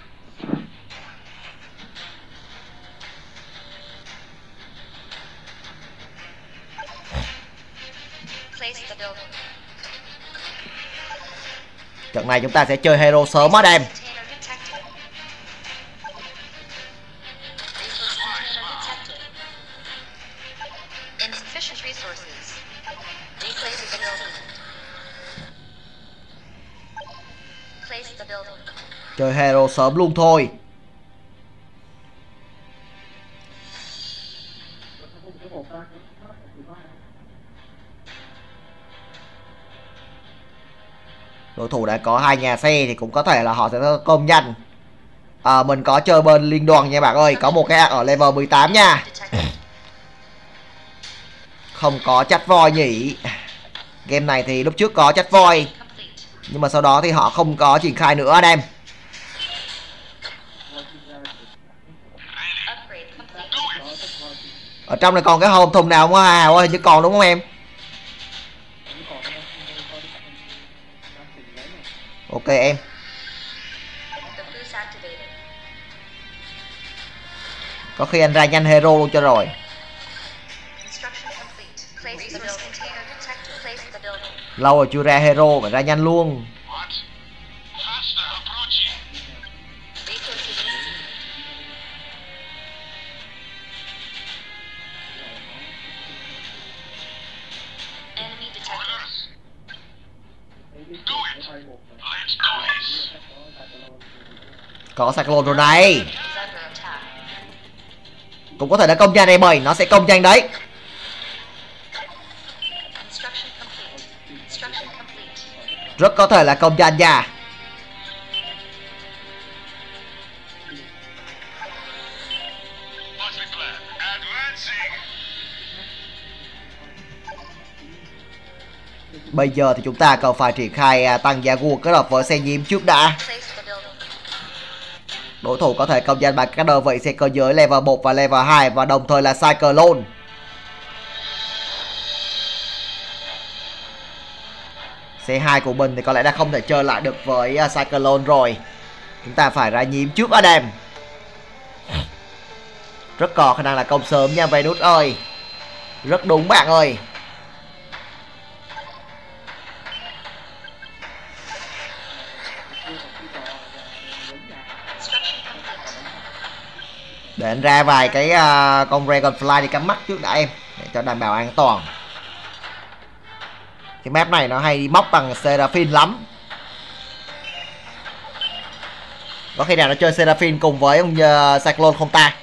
Trận này chúng ta sẽ chơi hero sớm á em. Chơi hero sớm luôn thôi. Đối thủ đã có hai nhà xe thì cũng có thể là họ sẽ công nhận. À, mình có chơi bên liên đoàn nha bạn ơi. Có một cái ở level mười tám nha. Không có chắt voi nhỉ. Game này thì lúc trước có chắt voi, nhưng mà sau đó thì họ không có triển khai nữa anh em. Ở trong này còn cái hộp thùng nào không Hào ơi? Hình như còn đúng không em? Ok em. Có khi anh ra nhanh hero luôn cho rồi. Lâu rồi chưa ra hero, phải ra nhanh luôn. Có cyclone rồi này. Cũng có thể đã công nhanh em ơi, nó sẽ công nhanh đấy. Rất có thể là công nhanh nha. Bây giờ thì chúng ta cần phải triển khai tăng giá vua kết hợp với xe nhiễm trước đã. Đối thủ có thể công danh bằng các đơn vị xe cơ giới level một và level hai và đồng thời là Cyclone. xê hai của mình thì có lẽ đã không thể chơi lại được với uh, Cyclone rồi. Chúng ta phải ra nhím trước Adam. Rất có khả năng là công sớm nha Venus ơi. Rất đúng bạn ơi. Để anh ra vài cái uh, con Dragonfly đi cắm mắt trước đã em, để cho đảm bảo an toàn. Cái map này nó hay đi móc bằng Seraphine lắm. Có khi nào nó chơi Seraphine cùng với ông uh, Cyclone không ta?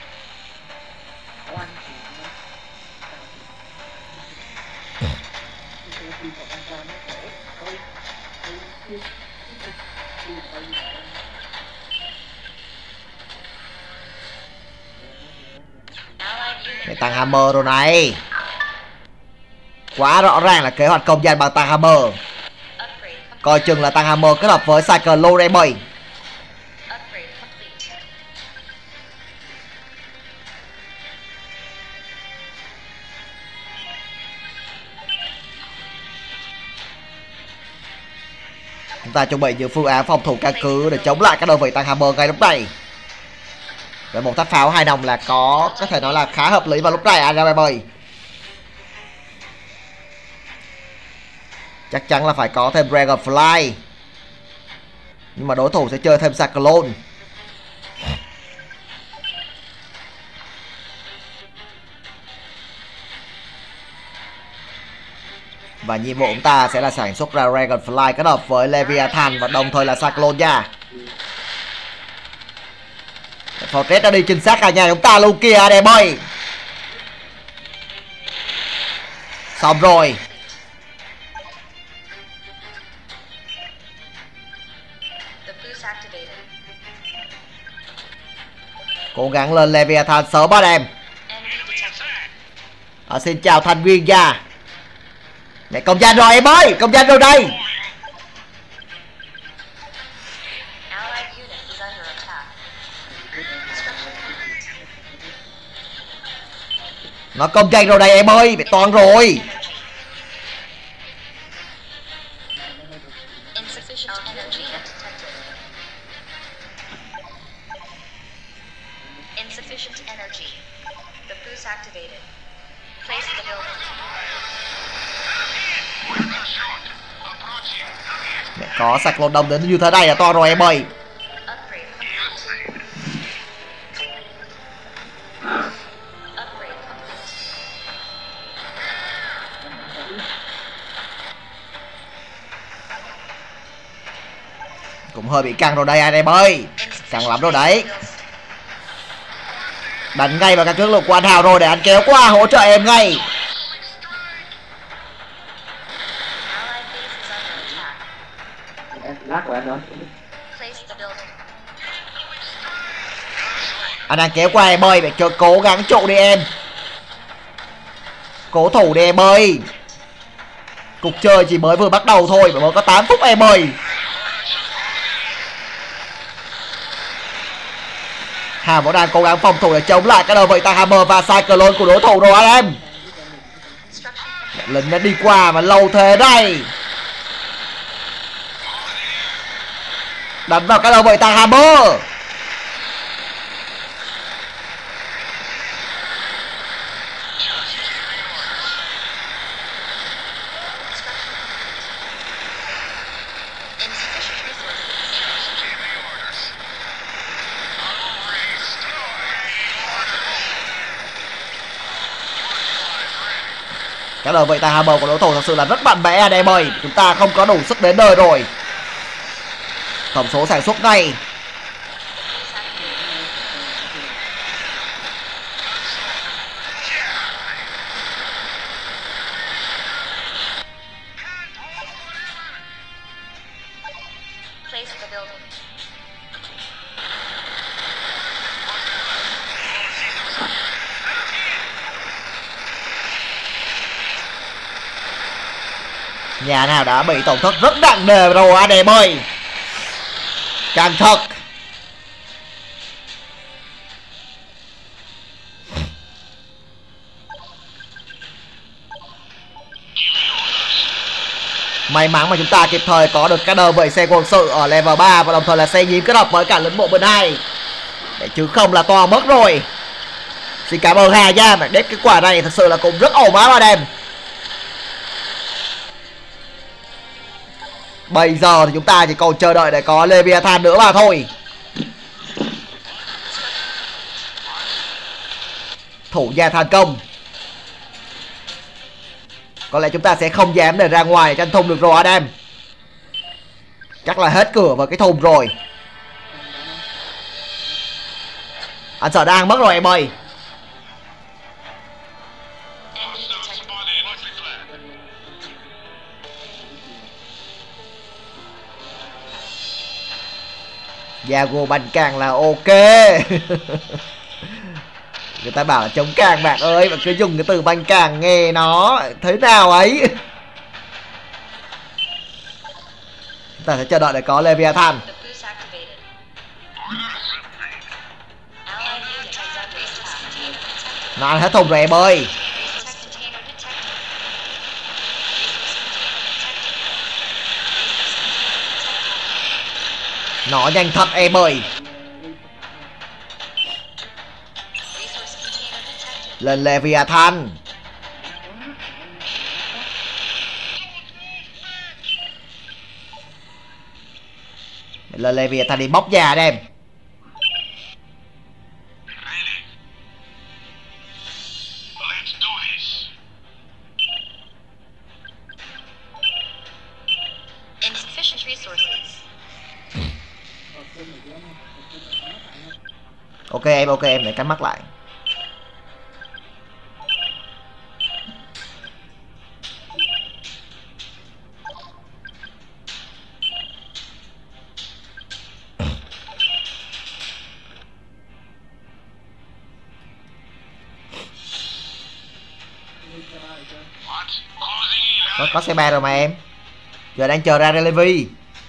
Để tăng hammer rồi này. Quá rõ ràng là kế hoạch công danh bằng tăng hammer. Coi chừng là tăng hammer kết hợp với Cyclone đây bảy. Chúng ta chuẩn bị những phương án phòng thủ căn cứ để chống lại các đơn vị tăng hammer ngay lúc này. Với một tháp pháo hai đồng là có có thể nói là khá hợp lý vào lúc này anh em ơi. Chắc chắn là phải có thêm Dragonfly. Nhưng mà đối thủ sẽ chơi thêm Cyclone. Và nhiệm vụ của chúng ta sẽ là sản xuất ra Dragonfly kết hợp với Leviathan và đồng thời là Cyclone nha. Fortress đã đi chính xác cả nhà chúng ta luôn kìa anh em ơi. Xong rồi. Cố gắng lên Leviathan sớm anh em. À, xin chào thành viên gia. Mẹ công danh rồi em ơi, công danh rồi đây. Nó công danh rồi đây em ơi, bị toàn rồi. Mẹ có Cyclone đông đến như thế này là to rồi em ơi. Cũng hơi bị căng rồi đây anh em ơi. Căng lắm rồi đấy. Đánh ngay vào căn cứ lục của anh Hào rồi để anh kéo qua hỗ trợ em ngay. Lát của anh rồi. Anh đang kéo qua em ơi, phải cho cố gắng trụ đi em. Cố thủ đi em ơi. Cuộc chơi chỉ mới vừa bắt đầu thôi, mới có tám phút em ơi. Hà vẫn đang cố gắng phòng thủ để chống lại các đơn vị tăng hammer và Cyclone của đối thủ rồi anh em. Lính đã đi qua mà lâu thế đây. Đánh vào các đơn vị tăng hammer. Cái đơn vị tăng hammer của đối thủ thật sự là rất mạnh mẽ anh em ơi. Chúng ta không có đủ sức đến đời rồi. Tổng số sản xuất ngay. Nhà nào đã bị tổn thất rất nặng nề rồi anh em ơi. Càng thật. May mắn mà chúng ta kịp thời có được cái đơn vị xe quân sự ở level ba và đồng thời là xe nhím kết hợp với cả lính bộ bên hai. Để chứ không là to mất rồi. Xin cảm ơn Hà Giang, đến cái quả này thật sự là cũng rất ổn áp anh em. Bây giờ thì chúng ta chỉ còn chờ đợi để có Leviathan nữa mà thôi. Thủ gia thành công. Có lẽ chúng ta sẽ không dám để ra ngoài để tranh thùng được rồi anh em. Chắc là hết cửa vào cái thùng rồi. Anh sợ đang mất rồi em ơi. Yago bắn càng là ok. Người ta bảo là chống càng bạn ơi, bạn cứ dùng cái từ banh càng nghe nó thế nào ấy. Chúng ta sẽ chờ đợi để có Leviathan. Nó ăn hết thùng rồi em ơi. Nó nhanh thật em ơi. Lên Leviathan. Lên Leviathan đi bóc nhà đem. Ok em, ok em, để cắm mắt lại. Có, có xe ba rồi mà em. Giờ đang chờ ra Levi.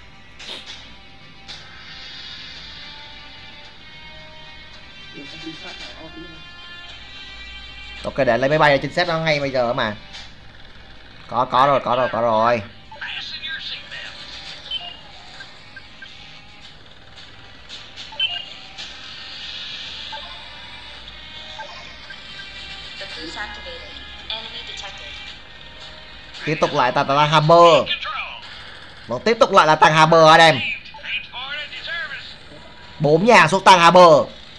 Ok, để lấy máy bay trên set nó ngay bây giờ mà. Có, có rồi, có rồi, có rồi. Tiếp tục lại tàng tàng Hammer. Vẫn tiếp tục lại là tàng Hammer anh em. Bốn nhà xuống tàng Hammer.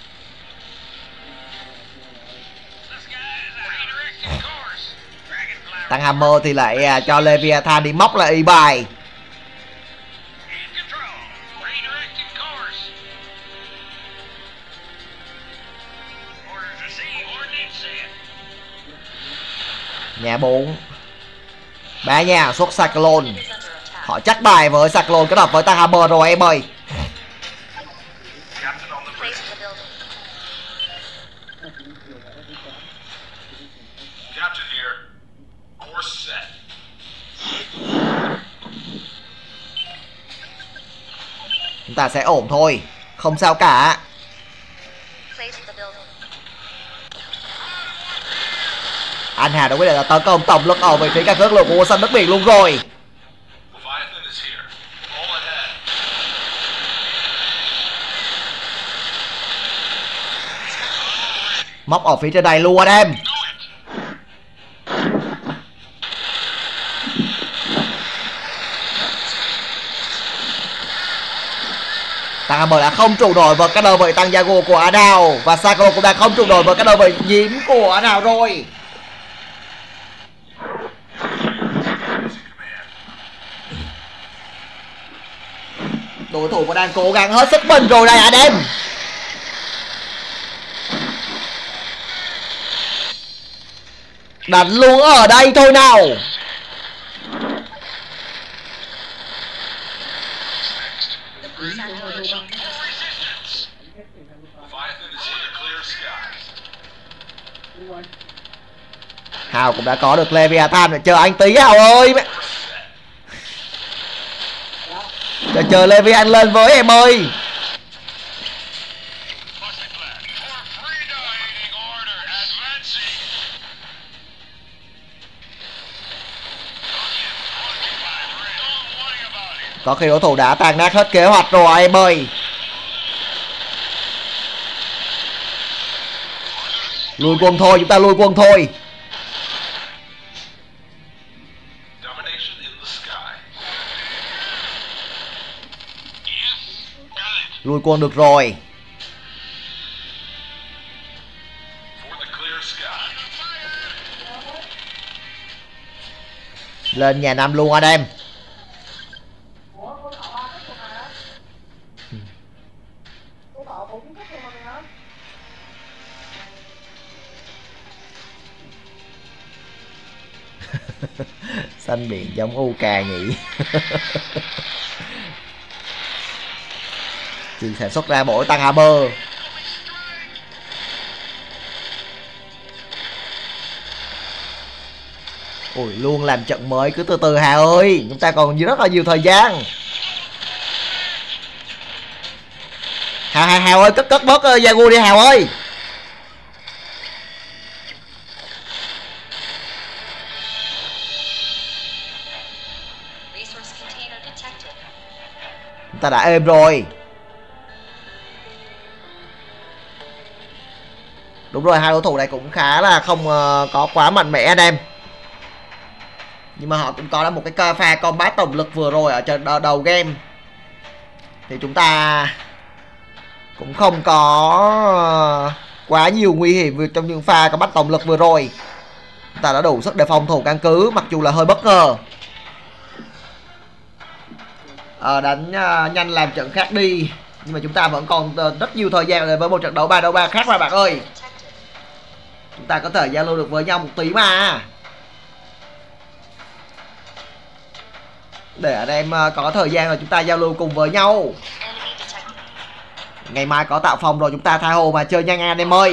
Tăng Hammer thì lại à, cho Leviathan đi móc lại y bài. Nhà bốn. Ba nhà xuất Cyclone. Họ chắc bài với Cyclone kết hợp với Tăng Hammer rồi em ơi. Chúng ta sẽ ổn thôi, không sao cả. Anh Hà đã quyết định là tấn công tổng lực ở vị trí các nước lực của sân đất biển luôn rồi. Móc ở phía trên này luôn anh em. Tăng Hammer đã không trụ nổi với các đơn vị tăng Yago của Adao. Và Cyclone cũng đã không trụ nổi với các đơn vị nhím của Adao rồi. Đối thủ vẫn đang cố gắng hết sức mình rồi đây anh em. Đánh luôn ở đây thôi nào. Hào cũng đã có được Leviathan để chờ anh tí Hào ơi. Chờ chờ Leviathan lên với em ơi. Có khi đối thủ đã tàn nát hết kế hoạch rồi em ơi. Lùi quân thôi, chúng ta lùi quân thôi. Lùi quân được rồi. Lên nhà Nam luôn anh em. Xanh biển giống u cà nhỉ. Chỉ sản xuất ra mỗi tăng hammer. Ôi luôn làm trận mới, cứ từ từ Hà ơi, chúng ta còn rất là nhiều thời gian. Hào Hào Hào ơi, cất cất bớt Yagu đi Hào ơi. Chúng ta đã êm rồi. Đúng rồi, hai đối thủ này cũng khá là không uh, có quá mạnh mẽ anh em. Nhưng mà họ cũng có là một cái pha combat tổng lực vừa rồi ở trận đầu, đầu game. Thì chúng ta cũng không có quá nhiều nguy hiểm trong những pha combat tổng lực vừa rồi. Chúng ta đã đủ sức để phòng thủ căn cứ, mặc dù là hơi bất ngờ. À, đánh uh, nhanh làm trận khác đi. Nhưng mà chúng ta vẫn còn uh, rất nhiều thời gian để với một trận đấu ba đấu ba khác mà bạn ơi. Chúng ta có thể giao lưu được với nhau một tí mà. Để anh em uh, có thời gian là chúng ta giao lưu cùng với nhau. Ngày mai có tạo phòng rồi, chúng ta tha hồ mà chơi nhanh anh em ơi.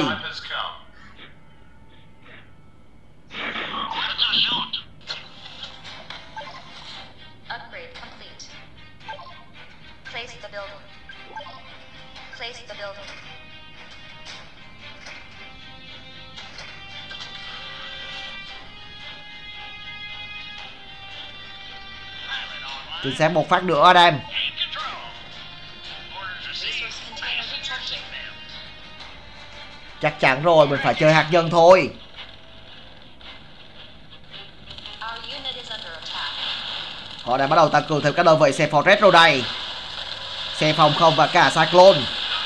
Tôi sẽ một phát nữa anh em. Chắc chắn rồi, mình phải chơi hạt nhân thôi. Họ đã bắt đầu tăng cường thêm các đơn vị xe Fortress rồi đây. Xe phòng không và cả Cyclone.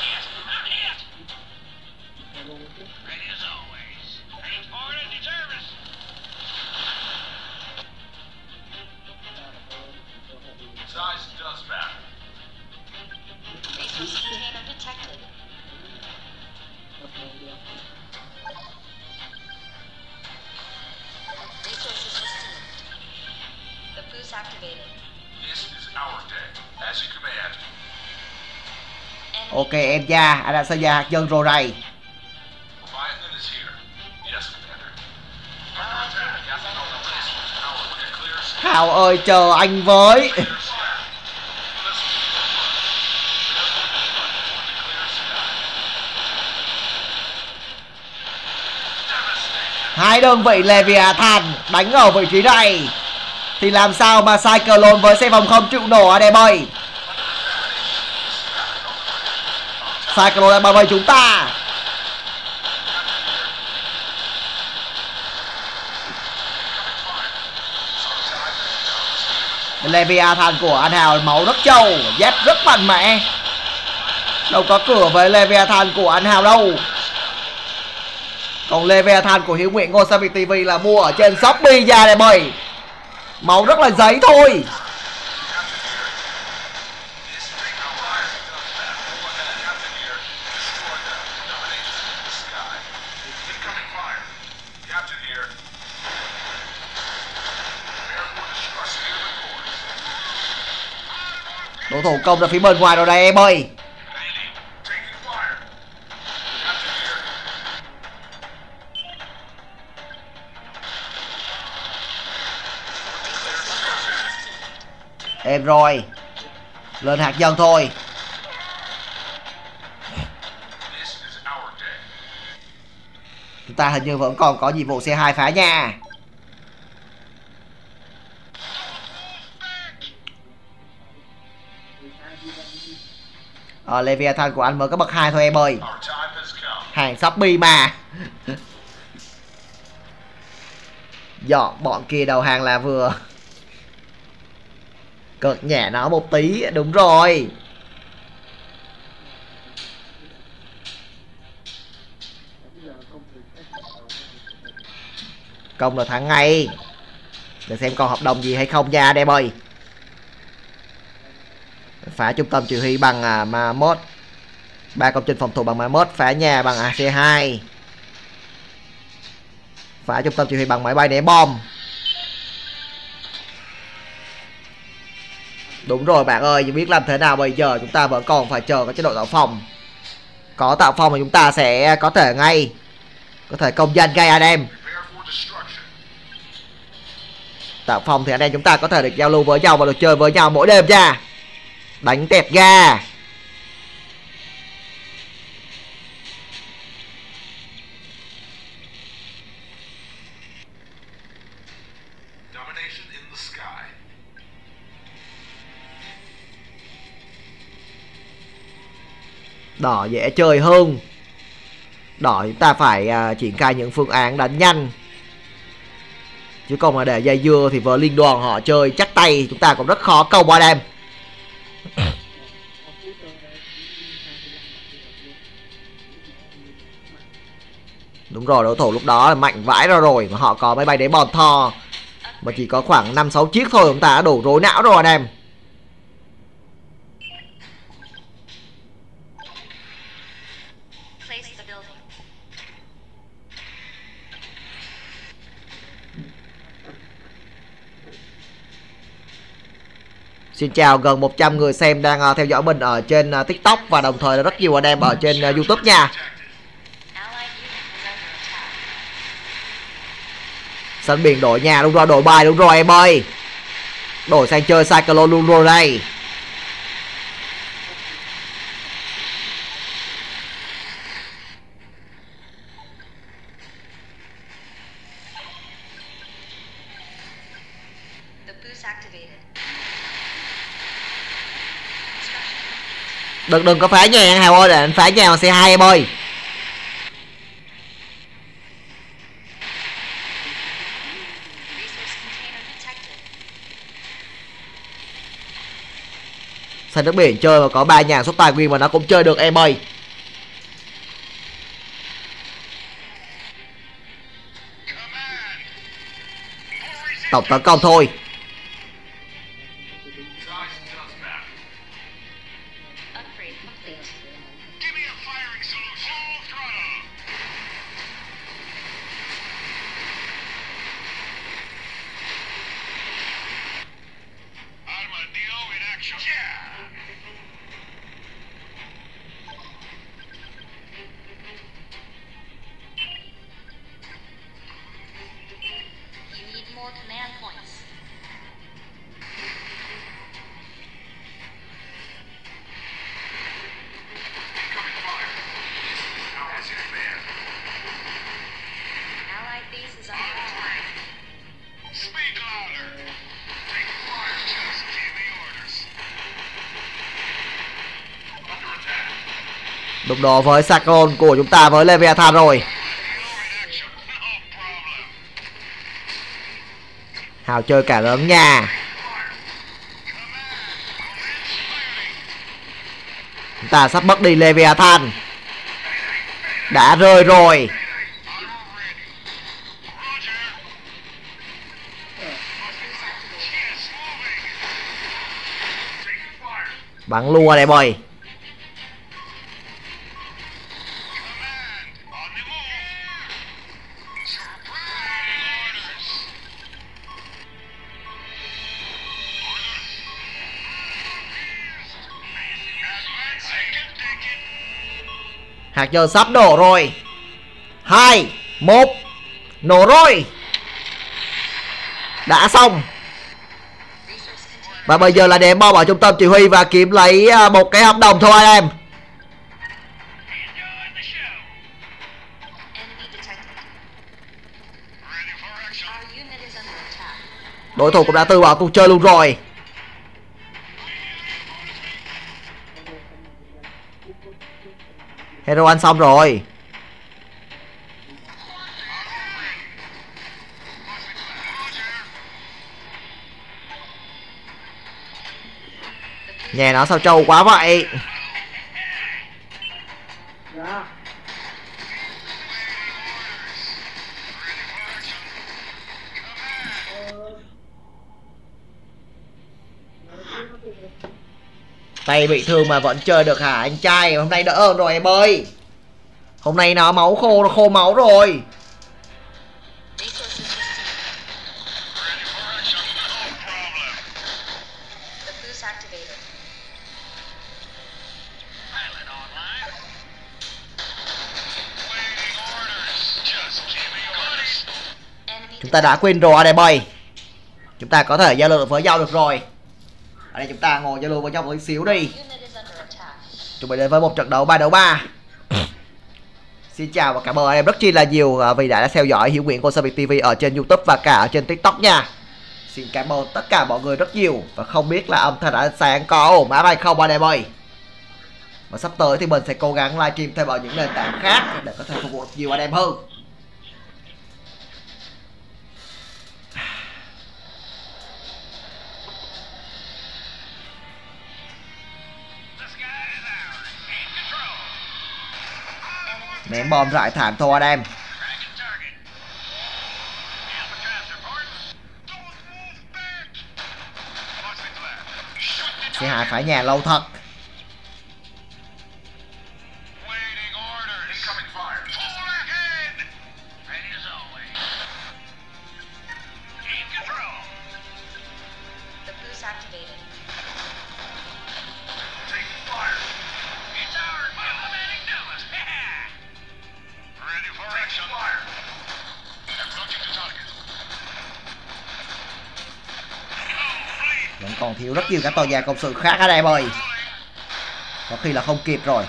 Ok em gia, anh đã xây ra hạt nhân rồi này. Hào ơi chờ anh với. Hai đơn vị Leviathan đánh ở vị trí này thì làm sao mà Cyclone với xe vòng không chịu nổ anh em ơi. Cyclone đang bao vây chúng ta. Leviathan của anh Hào máu rất trâu, dép rất mạnh mẽ. Đâu có cửa với Leviathan của anh Hào đâu. Còn Leviathan của Hiếu Nguyện Ngô Sa Việt ti vi là mua ở trên Shopee ra này bầy. Máu rất là giấy thôi. Đối thủ công ra phía bên ngoài rồi đây em ơi. Em rồi. Lên hạt nhân thôi. Chúng ta hình như vẫn còn có nhiệm vụ xe hai phá nha. Ờ Leviathan của anh mới có bậc hai thôi em ơi. Hàng Shopee mà. Dọn bọn kia đầu hàng là vừa. Cợt nhẹ nó một tí. Đúng rồi. Công là thắng ngay. Để xem còn hợp đồng gì hay không nha anh em ơi. Phá trung tâm chỉ huy bằng à, ma mốt. Ba công trình phòng thủ bằng ma mốt. Phá nhà bằng a xê hai. Phá trung tâm chỉ huy bằng máy bay ném bom. Đúng rồi bạn ơi, biết làm thế nào bây giờ. Chúng ta vẫn còn phải chờ cái chế độ tạo phòng. Có tạo phòng thì chúng ta sẽ có thể ngay Có thể công dân ngay anh em. Tạo phòng thì anh em chúng ta có thể được giao lưu với nhau và được chơi với nhau mỗi đêm nha. Đánh tẹt ga. Đỏ dễ chơi hơn. Đỏ chúng ta phải uh, triển khai những phương án đánh nhanh. Chứ còn mà để dây dưa thì với liên đoàn họ chơi chắc tay chúng ta cũng rất khó câu anh em. Đúng rồi, đối thủ lúc đó là mạnh vãi ra rồi. Mà họ có máy bay đáy bom Thor mà chỉ có khoảng năm sáu chiếc thôi. Chúng ta đã đổ rối não rồi anh em. Xin chào gần một trăm người xem đang uh, theo dõi mình ở trên uh, TikTok. Và đồng thời là rất nhiều anh em ở trên uh, YouTube nha. Sân biển đổi nhà đúng rồi, đổi bài đúng rồi em ơi. Đổi sang chơi Cyclone luôn rồi đây. Đừng đừng có phá nhà anh Hào ơi, để anh phá nhà bằng xê hai em ơi. Sân nước biển chơi mà có ba nhà số tài nguyên mà nó cũng chơi được em ơi. Tổng tấn công thôi. Đụng độ với Cyclone của chúng ta với Leviathan rồi. Hào chơi cả lớn nhà. Chúng ta sắp mất đi Leviathan. Đã rơi rồi. Bắn lua đây boy. Hạt nhân sắp đổ rồi. Hai một nổ rồi. Đã xong. Và bây giờ là để bom ở trung tâm chỉ huy và kiếm lấy một cái hợp đồng thôi anh em. Đối thủ cũng đã từ bỏ cuộc chơi luôn rồi. Hero ăn xong rồi. Nhà nó sao trâu quá vậy. Dạ. Tay bị thương mà vẫn chơi được hả anh trai? Hôm nay đỡ hơn rồi em ơi. Hôm nay nó máu khô, nó khô máu rồi. Chúng ta đã quên rồi đây boy. Chúng ta có thể giao lưu với nhau được rồi. Ở đây chúng ta ngồi giao lưu với nhau một tí xíu đi. Chuẩn bị đến với một trận đấu ba đấu ba. Xin chào và cảm ơn em rất chi là nhiều vì đã theo dõi Hiếu Nguyễn Conservative ti vi ở trên YouTube và cả ở trên TikTok nha. Xin cảm ơn tất cả mọi người rất nhiều. Và không biết là âm thanh ánh sáng có ổn áp hay không anh em ơi. Và sắp tới thì mình sẽ cố gắng livestream thêm ở những nền tảng khác để có thể phục vụ nhiều anh em hơn. Ném bom rải thảm thôi anh em. xê hai phải nhà lâu thật. Vẫn còn thiếu rất nhiều các tòa nhà công sự khác anh em ơi. Có khi là không kịp rồi.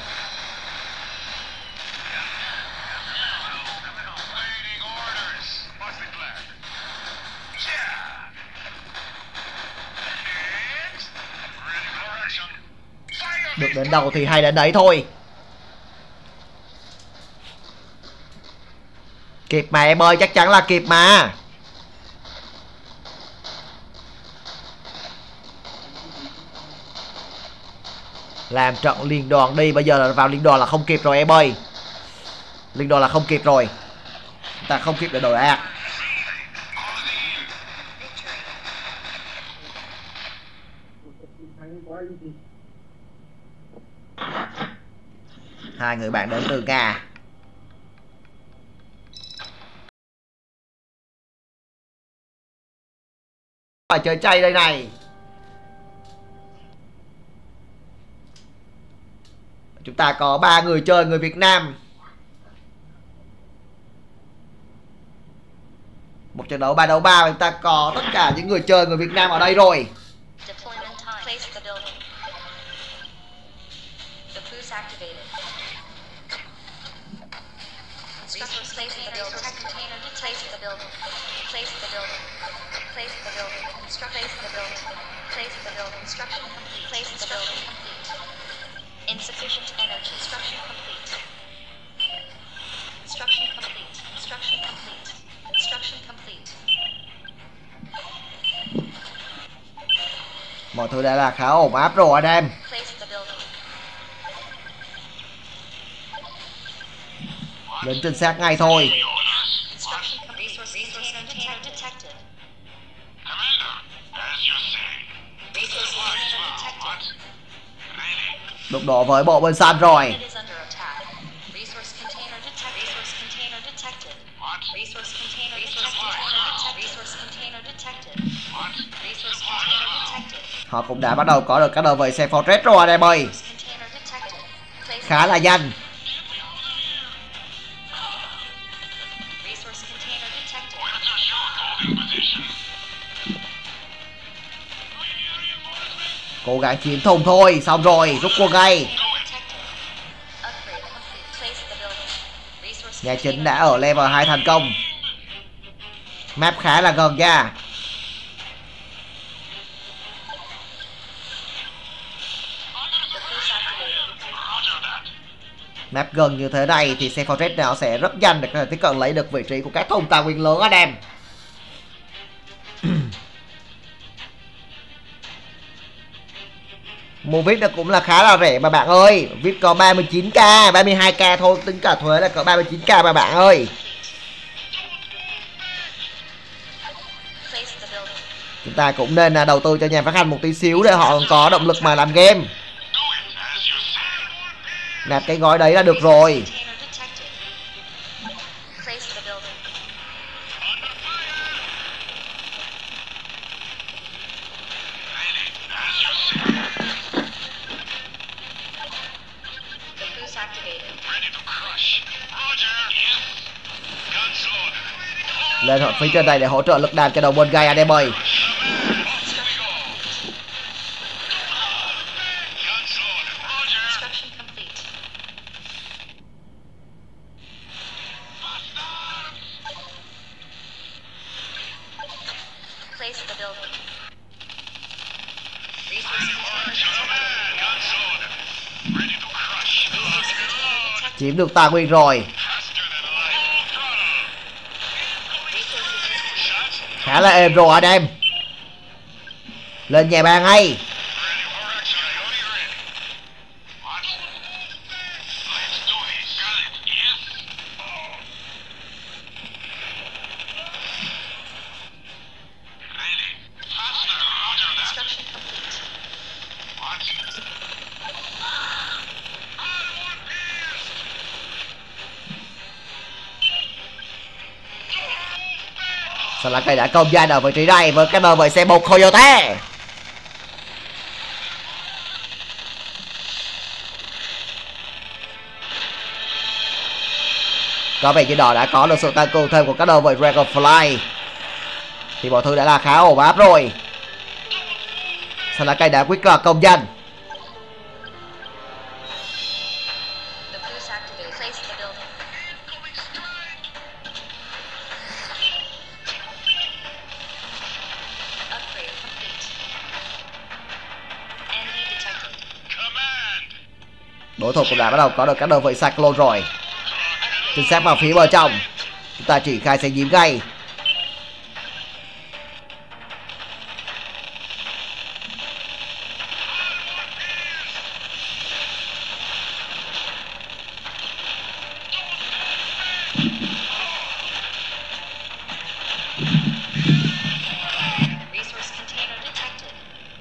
Được đến đâu thì hay đến đấy thôi. Kịp mà em ơi, chắc chắn là kịp mà. Làm trận liên đoàn đi. Bây giờ là vào liên đoàn là không kịp rồi em ơi. Liên đoàn là không kịp rồi. Ta không kịp để đổi ạc. Hai người bạn đến từ Nga. Phải chơi chay đây này. Chúng ta có ba người chơi người Việt Nam. Một trận đấu ba đấu ba, chúng ta có tất cả những người chơi người Việt Nam ở đây rồi. Insufficient energy. Construction complete. Construction complete. Construction complete. Construction complete. Mọi thứ đã là khá ổn áp rồi anh em. Đến trinh sát ngay thôi. Đụng độ với bộ bên Sam rồi. Họ cũng đã bắt đầu có được các đơn vị xe Fortress rồi anh em ơi. Khá là nhanh. Cố gắng chiến thùng thôi. Xong rồi, rút cuộc ngay. Nhà chính đã ở level hai thành công. Map khá là gần nha. Map gần như thế này thì xe Fortress nào sẽ rất nhanh để có thể tiếp cận lấy được vị trí của các thùng tài nguyên lớn anh em. Mua vê i pê nó cũng là khá là rẻ mà bạn ơi. vê i pê có ba mươi chín k, ba mươi hai k thôi, tính cả thuế là có ba mươi chín k mà bạn ơi. Place the building. Chúng ta cũng nên đầu tư cho nhà phát hành một tí xíu để họ có động lực mà làm game. Nạp cái gói đấy là được rồi. Container detected. Place the building. The boost activated. Lên hộp phí trên này để hỗ trợ lực đàn cho đầu bên gai anh em ơi. Construction complete. Place the building. Resource container detected. Resource container detected. Chiếm được tài nguyên rồi. Khá là êm rồi anh em. Lên nhà bàn ngay. Construction complete. Sao là cây đã công gia ở vị trí này với cái đơn vị xe một Coyote. Có vẻ như đỏ đã có được sự tăng cường thêm của các đơn vị Dragonfly thì mọi thứ đã là khá ổn áp rồi. Sao là cây đã quyết là công danh. The boost activated. Place the building. Upgrade complete. Enemy detected. Đối thủ cũng đã bắt đầu có được các đơn vị Cyclone rồi. Chính xác vào phía bờ trong. Chúng ta chỉ khai xe nhím ngay. Resource container detected.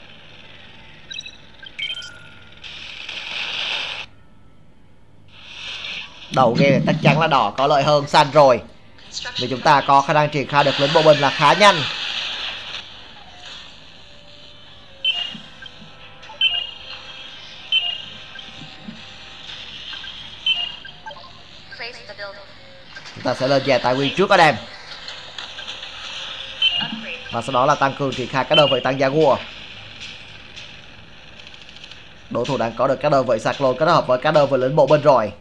Đầu game chắc chắn là đỏ có lợi hơn xanh rồi. Vì Construction chúng ta có khả năng triển khai được lính bộ binh là khá nhanh. Place the building. Chúng ta sẽ lên về tài nguyên trước anh em. Upgrade. Và sau đó là tăng cường triển khai các đơn vị tăng Jaguar. Đối thủ đang có được các đơn vị Cyclone kết hợp với các đơn vị lính bộ binh rồi.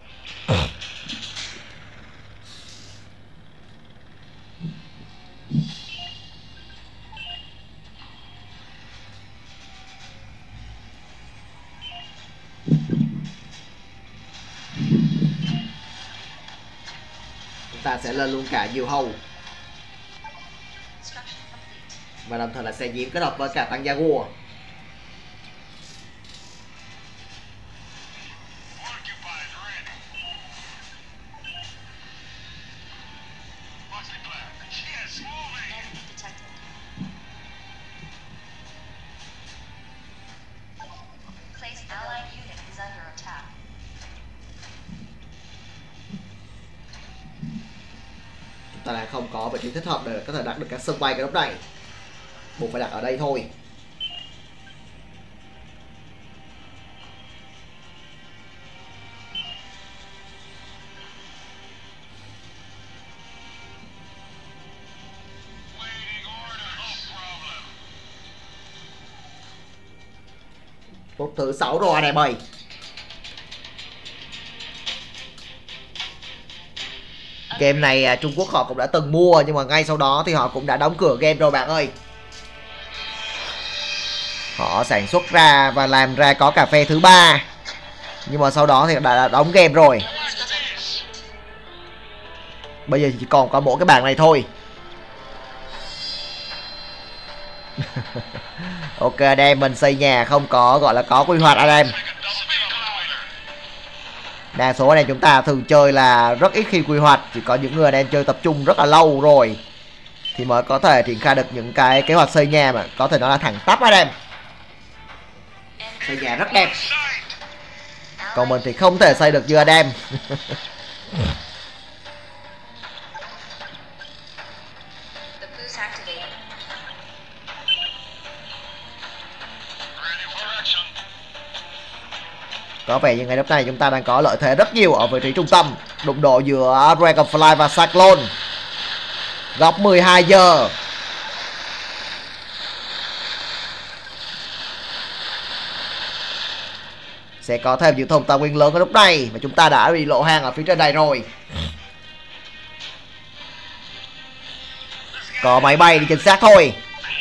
Chúng ta sẽ lên luôn cả nhiều hầu Construction complete. và đồng thời là xe diễm kết hợp với cả tăng Jaguar. Enemy detected. Place allied unit is under attack. Chúng ta đang không có vị trí thích hợp để có thể đặt được các sân bay cái lúc này. Buộc phải đặt ở đây thôi. Phút thứ sáu rồi anh em ơi. Game này Trung Quốc họ cũng đã từng mua nhưng mà ngay sau đó thì họ cũng đã đóng cửa game rồi bạn ơi. Họ sản xuất ra và làm ra có cà phê thứ ba nhưng mà sau đó thì đã đóng game rồi. Bây giờ chỉ còn có mỗi cái bảng này thôi. Ok anh em, mình xây nhà không có gọi là có quy hoạch anh em. Đa số anh em chúng ta thường chơi là rất ít khi quy hoạch, chỉ có những người anh em chơi tập trung rất là lâu rồi thì mới có thể triển khai được những cái kế hoạch xây nhà mà có thể nói là thẳng tắp anh em. Xây nhà rất đẹp. Còn mình thì không thể xây được như anh em. The boost activated. Có vẻ như ngay lúc này chúng ta đang có lợi thế rất nhiều ở vị trí trung tâm. Đụng độ giữa Dragonfly và Cyclone. Góc mười hai giờ. Sẽ có thêm những thông tài nguyên lớn ở lúc này. Và chúng ta đã bị lộ hàng ở phía trên này rồi. Có máy bay đi chính xác thôi.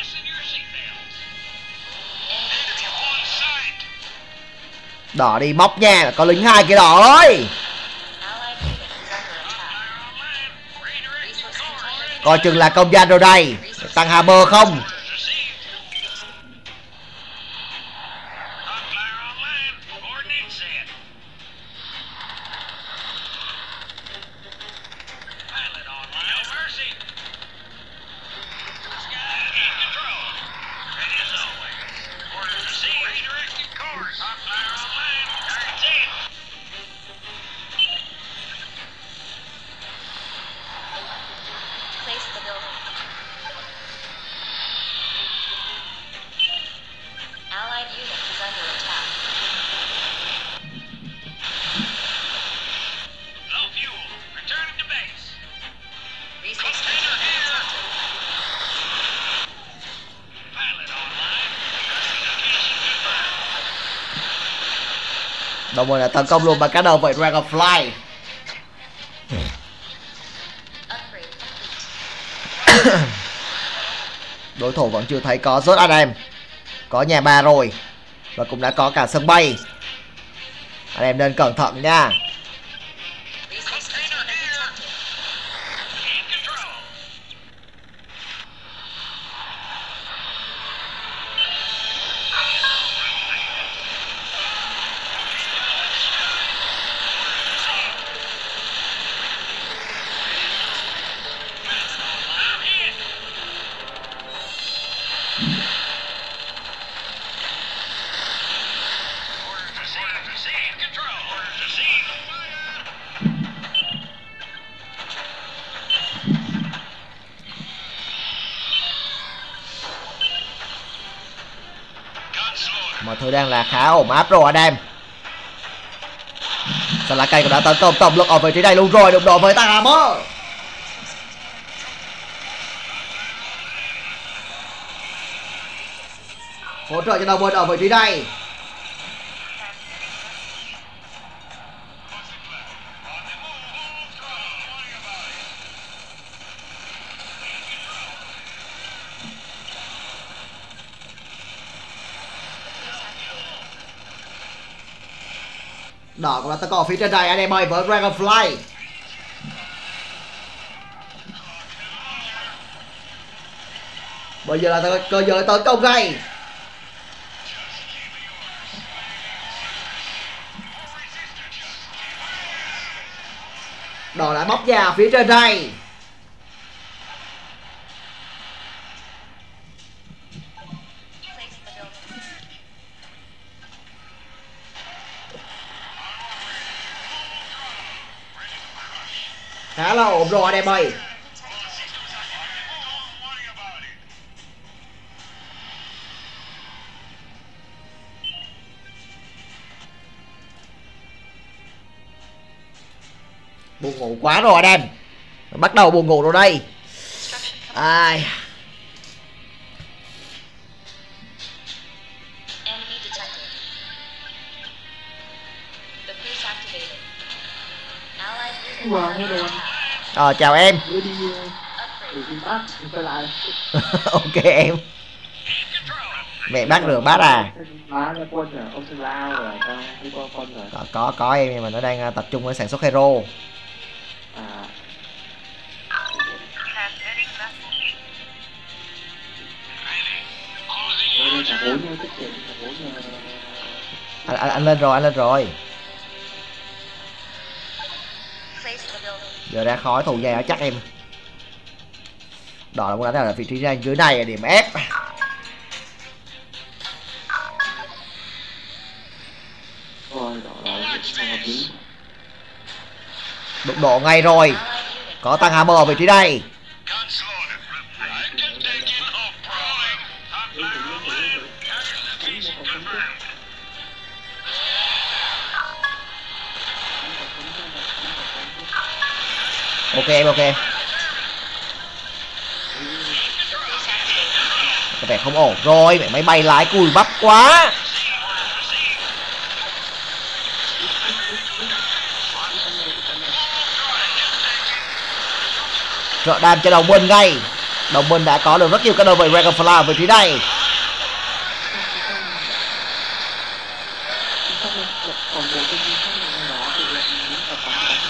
Đỏ đi móc nha, có lính hai kia đỏ ơi. Coi chừng là công dân rồi đây. Tăng hammer không? Place the building. Allied unit is under attack. Low fuel. Returning to base. Resource containment detected. Pilot online. Communication confirmed. Đồng thời là tấn công luôn bằng cái đầu vậy Dragonfly. Upgrade complete. Đối thủ vẫn chưa thấy có rớt anh em. Có nhà ba rồi. Và cũng đã có cả sân bay. Anh em nên cẩn thận nha. Resource containment detected. In control. I'm hit. Order to see. Order to see. In control. Order to see. Fire. Gunsloader. Mọi thứ đang là khá ổn áp rồi anh em. Sao lá cây cũng đã tấn công tổng lực ở vị trí này luôn rồi. Đụng độ với tăng hammer. Hỗ trợ cho đồng đội ở vị trí này. Đỏ cũng đã tấn công ở phía trên này anh em ơi với Dragonfly. Bây giờ là cơ giới tấn công ngay. Đỏ đã bóc nhà phía trên này. Place the building. Khá là ổn rồi anh em ơi. Buồn ngủ quá rồi anh em. Bắt đầu buồn ngủ rồi đây. Construction complete. Ai. Enemy detected. The boost activated. Allied unit Wow, is under hello. attack. Ờ chào em. Đưa đi Upgrade. để đi bắt quay lại. Ok em. Mẹ bắt được bắt à. Lá là quân à, ông Sơn Lao rồi, tao đi qua quân rồi. Có có, có em nhưng mà nó đang tập trung với sản xuất hero. À, bố như tiết kiệm cả bố như anh, anh, anh lên rồi, anh lên rồi. Place the building. Giờ ra khỏi thù nhà chắc em. Đó là muốn đánh là vị trí ra dưới này là điểm ép. rồi đó là không hợp lý. Đụng độ ngay rồi. Có tăng hammer ở vị trí đây. Gunslaughter. I can take it off crawling. I'm not alive. Casualties confirmed. Ok em, ok. Có vẻ không ổn rồi, mẹ máy bay lái cùi bắp quá. Trợ đàn cho đồng minh ngay. Đồng minh đã có được rất nhiều các đơn vị Dragonfly ở vị trí đây. Còn bộ cái gì khác này đó thì lại những tập bắn bắn.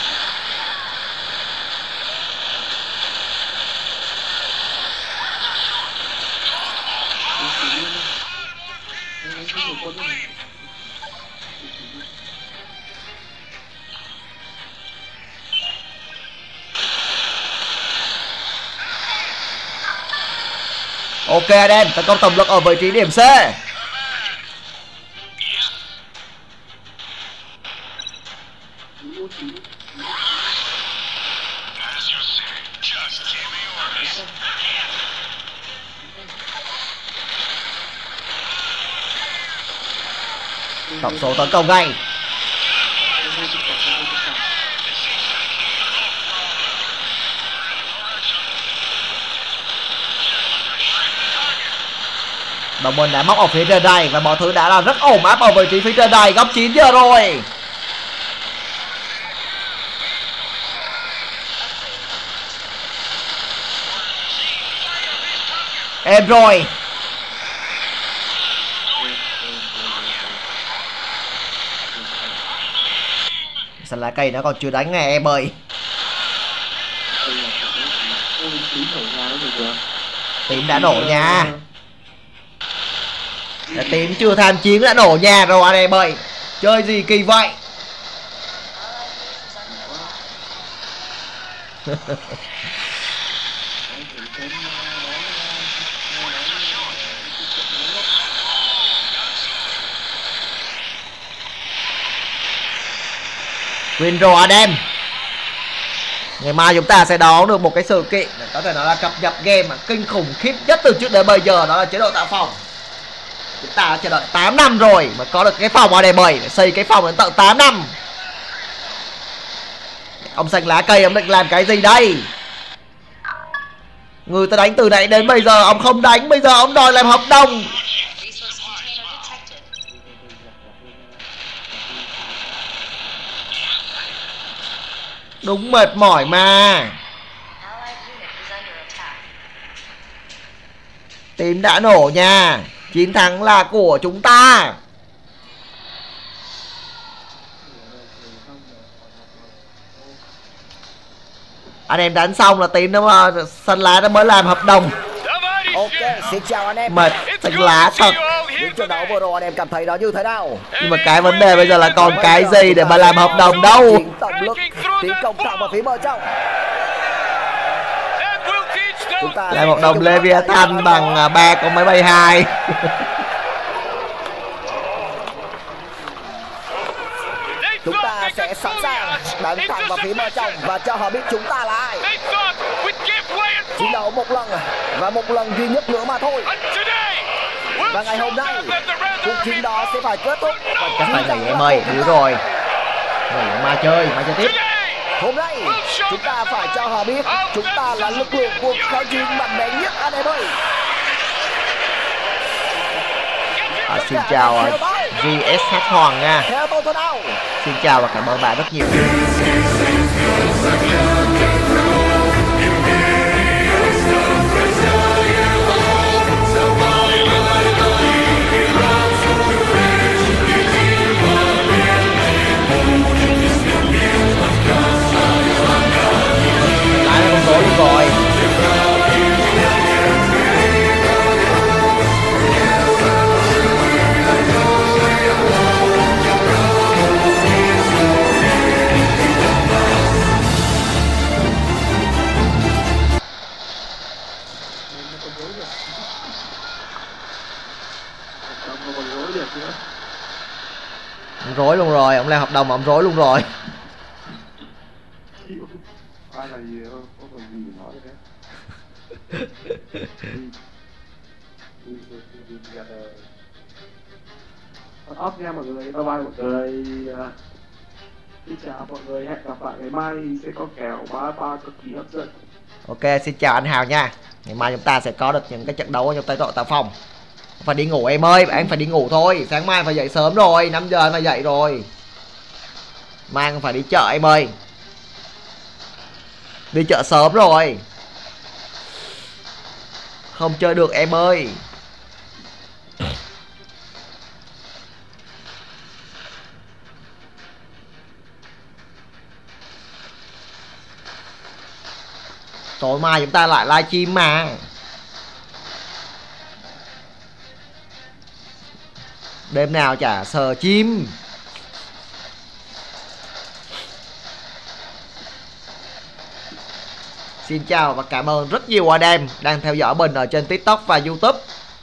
Ok đen, tấn công tổng lực ở vị trí điểm C. As you say, just give me orders. Tổng số tấn công ngay. Đồng minh đã móc ở phía trên đây và mọi thứ đã là rất ổn áp ở vị trí phía trên đây. Góc chín giờ rồi. Em rồi. Sân lá cây nó còn chưa đánh nghe em ơi. Ôi, tí nổ nhà nó được chưa? Tím đã nổ nhà. Tím chưa tham chiến đã nổ nhà rồi anh em ơi. Chơi gì kỳ vậy. Win rồi anh em. Ngày mai chúng ta sẽ đón được một cái sự kiện có thể nói là cập nhật game mà kinh khủng khiếp nhất từ trước đến bây giờ, đó là chế độ tạo phòng. Chúng ta đã chờ đợi tám năm rồi mà có được cái phòng ở đây bảy, phải xây cái phòng đến tận tám năm. Ông xanh lá cây ông định làm cái gì đây? Người ta đánh từ nãy đến bây giờ ông không đánh, bây giờ ông đòi làm hợp đồng. Resource container detected. Đúng mệt mỏi mà. Allied unit is under attack. Tím đã nổ nha. Chiến thắng là của chúng ta. Anh em đánh xong là tím nó mà xanh lá nó mới làm hợp đồng. Ok, xin chào anh em. Mệt xanh lá thật. Những trận đấu vừa rồi anh em cảm thấy nó như thế nào? Nhưng mà cái vấn đề bây giờ là còn cái gì để mà làm hợp đồng đâu. Chiến tổng lực, tiến công thẳng vào phía bờ trong. Chúng ta Làm hợp đồng Leviathan bằng ba con máy bay hai. Chúng ta sẽ sẵn sàng đánh thẳng vào phía bờ trong và cho họ biết chúng ta là ai. Chiến đấu một lần và một lần duy nhất nữa mà thôi. Và ngày hôm nay cuộc chiến đó sẽ phải kết thúc. Chắc phải nghỉ em ơi, đủ rồi. Nghỉ mà chơi, mà chơi tiếp. Hôm nay chúng ta phải cho họ biết chúng ta là lực lượng cuộc kháng chiến mạnh mẽ nhất anh em ơi. À, xin chào uh, giê ét hát Hoàng nha. Theo tôi thôi nào. Xin chào và cảm ơn bạn rất nhiều. Lại là con số luôn rồi. luôn rồi, ông Leo hợp đồng mà ông rối luôn rồi. Ai là gì không? Có còn gì để nói đấy. Off nha mọi người, bye bye mọi người. Xin chào mọi người, hẹn gặp lại ngày mai sẽ có kèo ba ba cực kỳ hấp dẫn. Ok, xin chào anh Hào nha. Ngày mai chúng ta sẽ có được những cái trận đấu trong tay đội Tạ Phong. Phải đi ngủ em ơi, anh phải đi ngủ thôi. Sáng mai phải dậy sớm rồi, năm giờ phải dậy rồi. Mai phải đi chợ em ơi. Đi chợ sớm rồi. Không chơi được em ơi. Tối mai chúng ta lại livestream mà. Đêm nào chả sờ chim. Xin chào và cảm ơn rất nhiều anh em đang theo dõi mình ở trên TikTok và YouTube.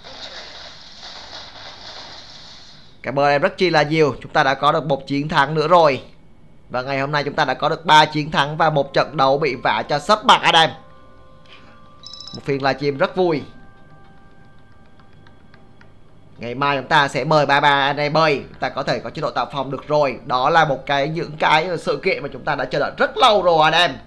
Cảm ơn em rất chi là nhiều. Chúng ta đã có được một chiến thắng nữa rồi. Và ngày hôm nay chúng ta đã có được ba chiến thắng và một trận đấu bị vả cho sấp mặt anh em. Một phiên livestream rất vui. Ngày mai chúng ta sẽ mời ba ba anh em ơi, chúng ta có thể có chế độ tạo phòng được rồi. Đó là một cái những cái sự kiện mà chúng ta đã chờ đợi rất lâu rồi anh em.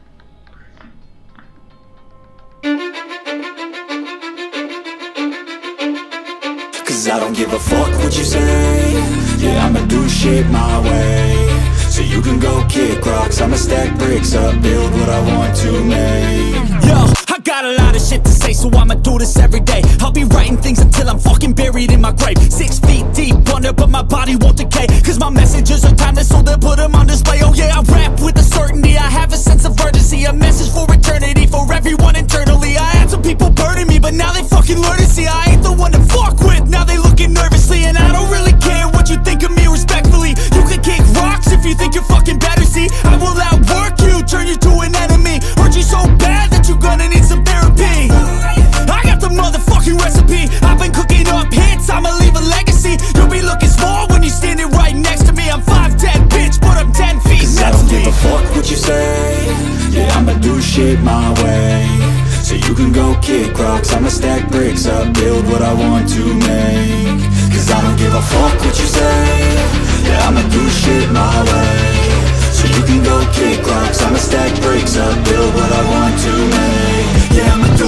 Cause I don't give a fuck what you say. Yeah, I'ma do shit my way. So you can go kick rocks, I'ma stack bricks up, build what I want to make. Yo, I got a lot of shit to say, so I'ma do this every day. I'll be writing things until I'm fucking buried in my grave. Six feet deep under, but my body won't decay. Cause my messages are timeless, so they'll put them on display. Oh yeah, I rap with a certainty, I have a sense of urgency. A message for eternity, for everyone internally. I had some people burning me, but now they fucking learn to see I ain't the one to fuck with. Now they looking nervously, and I don't really care what you think of me respectfully. You can kick rocks if you think you're fucking better, see. I will outwork you, turn you to an enemy. Hurt you so bad that you're gonna need some therapy. I got the motherfucking recipe. I've been cooking up hits, I'ma leave a legacy. You'll be looking small when you're standing right next to me. I'm five ten, bitch, but I'm ten feet. Cause I don't give a fuck what you say. Yeah, I'ma do shit my way. So you can go kick rocks, I'ma stack bricks up, build what I want to make. Cause I don't give a fuck what you say. Yeah, I'ma do shit my way. So you can go kick rocks, I'ma stack bricks up, build what I want to make. Yeah, I'ma